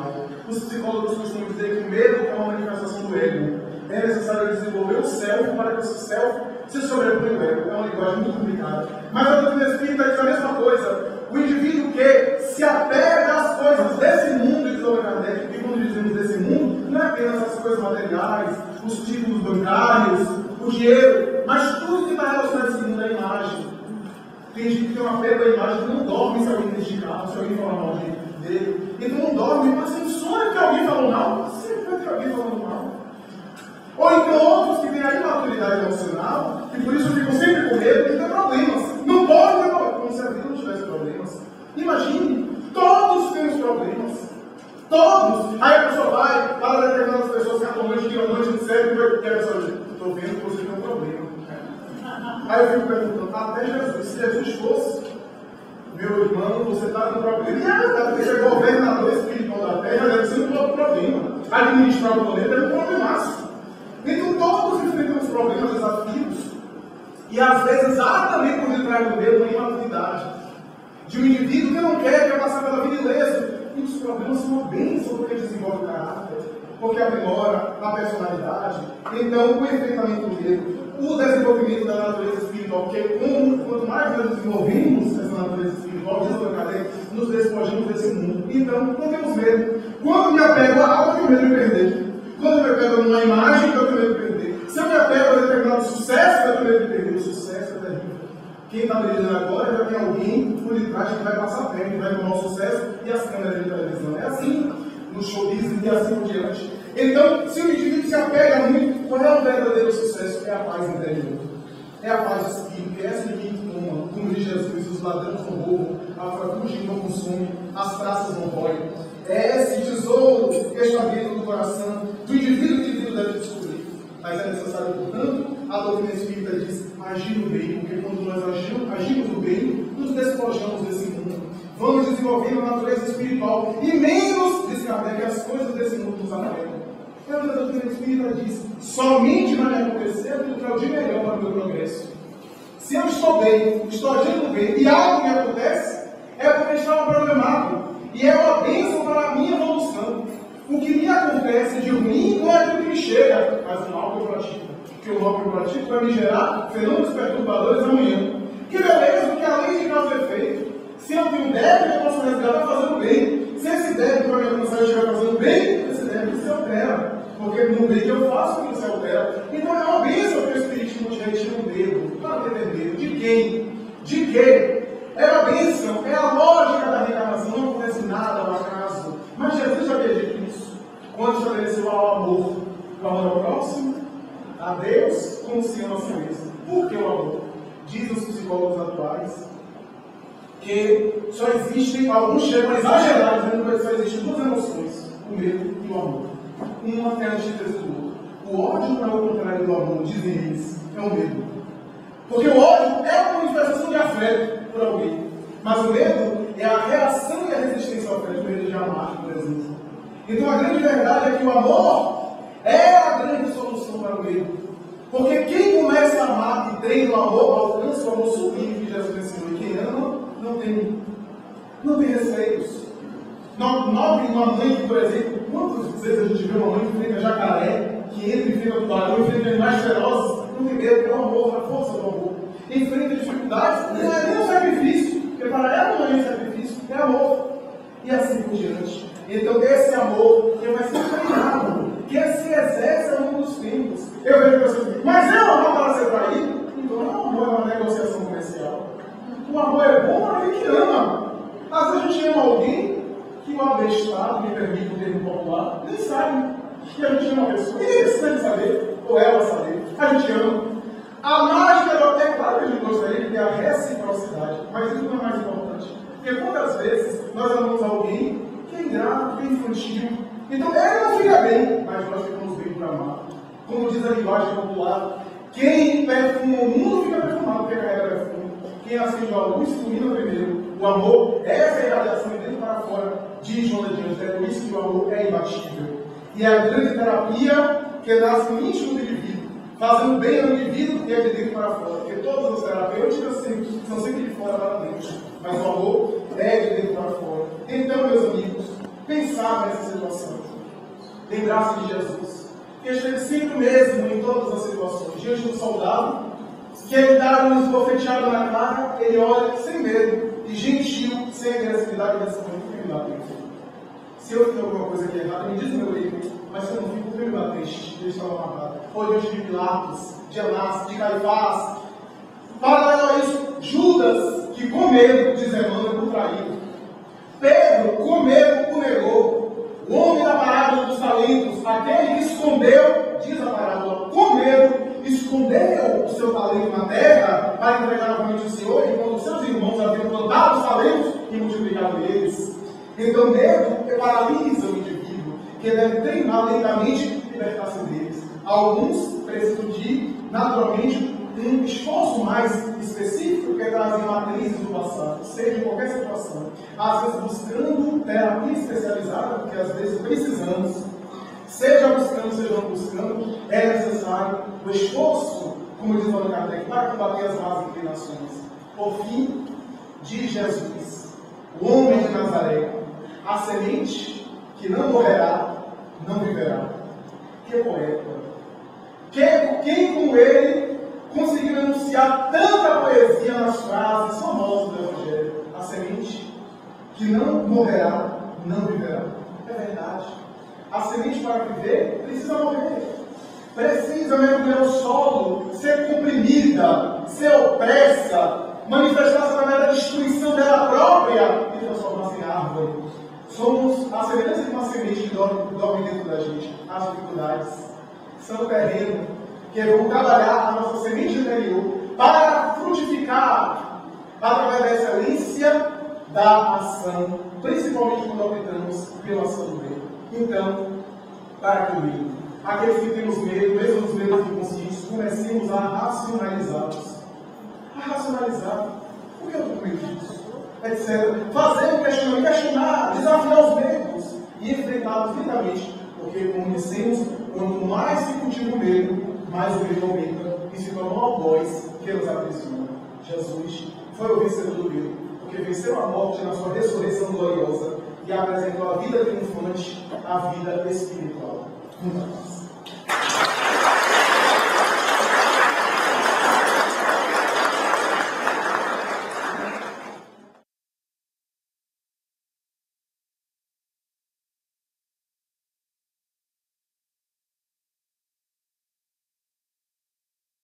[SPEAKER 2] Os psicólogos costumam dizer que o medo é uma manifestação do ego. É necessário desenvolver o self para que esse self se sobrepõe ao ego. É uma linguagem muito complicada. Mas a doutrina espírita diz a mesma coisa. O indivíduo que se apega às coisas desse mundo, diz Allan Kardec, e quando dizemos desse mundo, não é apenas as coisas materiais, os títulos bancários, o dinheiro, mas tudo que está relacionado a esse mundo é a imagem. Tem gente que tem uma perda da imagem que não dorme se alguém criticar, se alguém falar mal dele. Então não dorme, mas sem sonho que alguém falou mal, sempre vai ter alguém falando mal. Ou então outros que têm a imaturidade emocional, e por isso ficam sempre com medo de ter problemas. Não pode ter problemas, como se a vida não tivesse problemas. Imagine, todos temos problemas. Todos. Aí a pessoa vai, para determinadas pessoas que a noite, que a noite disseram que a pessoa diz, estou vendo que você tem um problema. Aí eu fico perguntando, até Jesus, se Jesus fosse, meu irmão, você está com problema. E é verdade, você é governador espiritual da terra, deve ser um outro problema. Administrar o planeta é um problemaço. Então todos enfrentamos problemas, desafios, e às vezes exatamente por detrás do medo, uma imaturidade de um indivíduo que não quer, quer passar pela vida ileso. E os problemas são uma bênção porque desenvolve o caráter, porque aprimora a personalidade. Então o enfrentamento do medo, o desenvolvimento da natureza espiritual, porque como, quanto mais nós desenvolvemos essa natureza espiritual, diz Allan Kardec, nos despojamos desse mundo. Então não temos medo. Quando me apego a algo, eu tenho medo de perder. Quando eu me apego a uma imagem, eu tenho medo de perder. Se eu me apego a determinado sucesso, eu tenho medo de perder. O sucesso é terrível. Quem está me dizendo agora já tem alguém por detrás que vai passar perto, que vai tomar o sucesso e as câmeras de televisão. É assim no showbiz e assim por diante. Então, se o indivíduo se apega muito, qual é o verdadeiro sucesso? É a paz interior. É a paz de espírito, que é essa ninguém toma. Como diz Jesus, os ladrões não roubam, a ferrugem não consome, as praças não roem. É esse tesouro que está dentro do coração do indivíduo que o indivíduo deve descobrir. Mas é necessário, portanto, a doutrina espírita diz, agir no bem, porque quando nós agimos, agimos no bem, nos despojamos desse mundo. Vamos desenvolvendo a natureza espiritual e menos, diz Kardec, as coisas desse mundo nos apegam. É o que a doutrina espírita diz, somente vai acontecer aquilo que é o de melhor para o meu progresso. Se eu estou bem, estou agindo bem, e algo que acontece, é porque estava programado. E é uma bênção para a minha evolução. O que me acontece de ruim não é aquilo que me chega, mas o mal que eu pratico. Porque o mal que eu pratico vai me gerar fenômenos perturbadores amanhã. Que beleza, porque além de causa e efeito, se eu tenho um débito, eu posso resgatar fazendo bem. Se esse débito vai me alcançar e estiver fazendo bem, esse débito se altera. Porque no bem que eu faço, ele se altera. Então é uma bênção que o Espiritismo te retira o medo. Para ter medo. De quem? De quê? É uma bênção, é a lógica da reencarnação, não acontece nada ao acaso. Mas Jesus já havia dito isso, quando estabeleceu o amor. O amor ao próximo, a Deus, como se ama a si mesmo. Por que o amor? Dizem os psicólogos atuais que só existem, alguns chegam a exagerar, dizendo que só existem duas emoções, o medo e o amor. Uma é a antítese do outro. O ódio não é o contrário do amor, dizem eles, é o medo. Porque o ódio é uma manifestação de afeto por alguém. Mas o medo é a reação e a resistência ao afeto, o medo de amar, por exemplo. Então a grande verdade é que o amor é a grande solução para o medo. Porque quem começa a amar e treina o amor, alcança o amor sublime que Jesus ensinou. E quem ama, não tem, não tem receios. Não, não tem uma mãe que, por exemplo, quantas vezes a gente vê uma mãe que enfrenta jacaré, que entra e enfrenta tubarão, enfrenta animais ferozes, não tem medo, é o amor, a força do amor. Enfrenta dificuldades, não é nem um sacrifício, porque para ela não é um sacrifício, é amor. E assim por diante. Então, esse amor que vai ser treinado, que se exerce ao longo dos tempos. Eu vejo pessoas, mas é um amor para ser traído? Então, não é um amor, é uma negociação comercial. O amor é bom para quem que ama. Às vezes a gente ama alguém que o abestado, me permite o termo popular, nem sabe que a gente ama uma pessoa. E nem precisa saber, ou ela saber. A gente ama. A mágica do é claro que a gente gostaria de ter a reciprocidade, mas isso não é mais importante. Porque quantas vezes nós amamos alguém que é ingrato, que é infantil. Então ele não fica bem, mas nós ficamos bem por amar. Como diz a linguagem popular, quem perfuma o mundo fica perfumado porque carrega perfume. Quem acende a luz ilumina primeiro. O amor, essa é a radiação de dentro para fora, diz João de Deus. É por isso que o amor é imbatível. E é a grande terapia que nasce no íntimo do indivíduo, fazendo bem ao indivíduo e é de dentro para fora. Porque todas as terapêuticas sempre, são sempre de fora para dentro. Mas o amor é de dentro para fora. Então, meus amigos, pensar nessa situação. Lembrar-se de Jesus, que esteve sempre o mesmo em todas as situações. Diante do soldado, que ele dá uma esbofeteada na cara, ele olha sem medo e gentil, sem agressividade e dessa forma, por que me bater? Se eu fizer alguma coisa aqui errada, me diz o meu erro, mas se eu não fico, por que me bateste? Ele estava amarrado. Foi diante de Pilatos, de Anás, de Caifás. Paralelo a isso, Judas, que com medo, diz Emmanuel, o traiu. Pedro, com medo, o negou. O homem da parábola dos talentos, aquele que escondeu, diz a parábola, com medo, escondeu o seu talento na terra para entregar novamente o Senhor, enquanto seus irmãos haviam plantado os talentos e multiplicado eles. Então, medo paralisa o indivíduo, que deve treinar lentamente e libertar-se deles. Alguns precisam de, naturalmente, um esforço mais específico que trazem matrizes do passado, seja em qualquer situação. Às vezes buscando terapia especializada, porque às vezes precisamos, seja buscando, seja não buscando, é necessário o esforço, como diz o Kardec, para combater as más inclinações. Por fim, diz Jesus, o homem de Nazaré, a semente que não morrerá, não viverá. Que poeta! Quem, quem com ele conseguiu enunciar tanta poesia nas frases famosas do Evangelho? A semente que não morrerá, não viverá. É verdade. A semente para viver precisa morrer. Precisa mergulhar no solo, ser comprimida, ser opressa, manifestar-se através da destruição dela própria e transformar-se em árvore. Somos a semelhança de uma semente que dorme, dorme dentro da gente. As dificuldades são o terreno que vão trabalhar a nossa semente interior para frutificar através da excelência da ação, principalmente quando optamos pela ação do bem. Então, para que o medo, aqueles que temos medo, mesmo os medos inconscientes, comecemos a racionalizá-los. A racionalizar. Por que eu estou com medo disso? Etc. Fazer um questionamento, questionar, desafiar os medos e enfrentá-los lentamente. Porque, como dissemos, quanto mais se cultiva o medo, mais o medo aumenta e se torna um algoz que nos aprisiona. Jesus foi o vencedor do medo, porque venceu a morte na sua ressurreição gloriosa e apresentou a vida triunfante, a vida espiritual. Muita paz.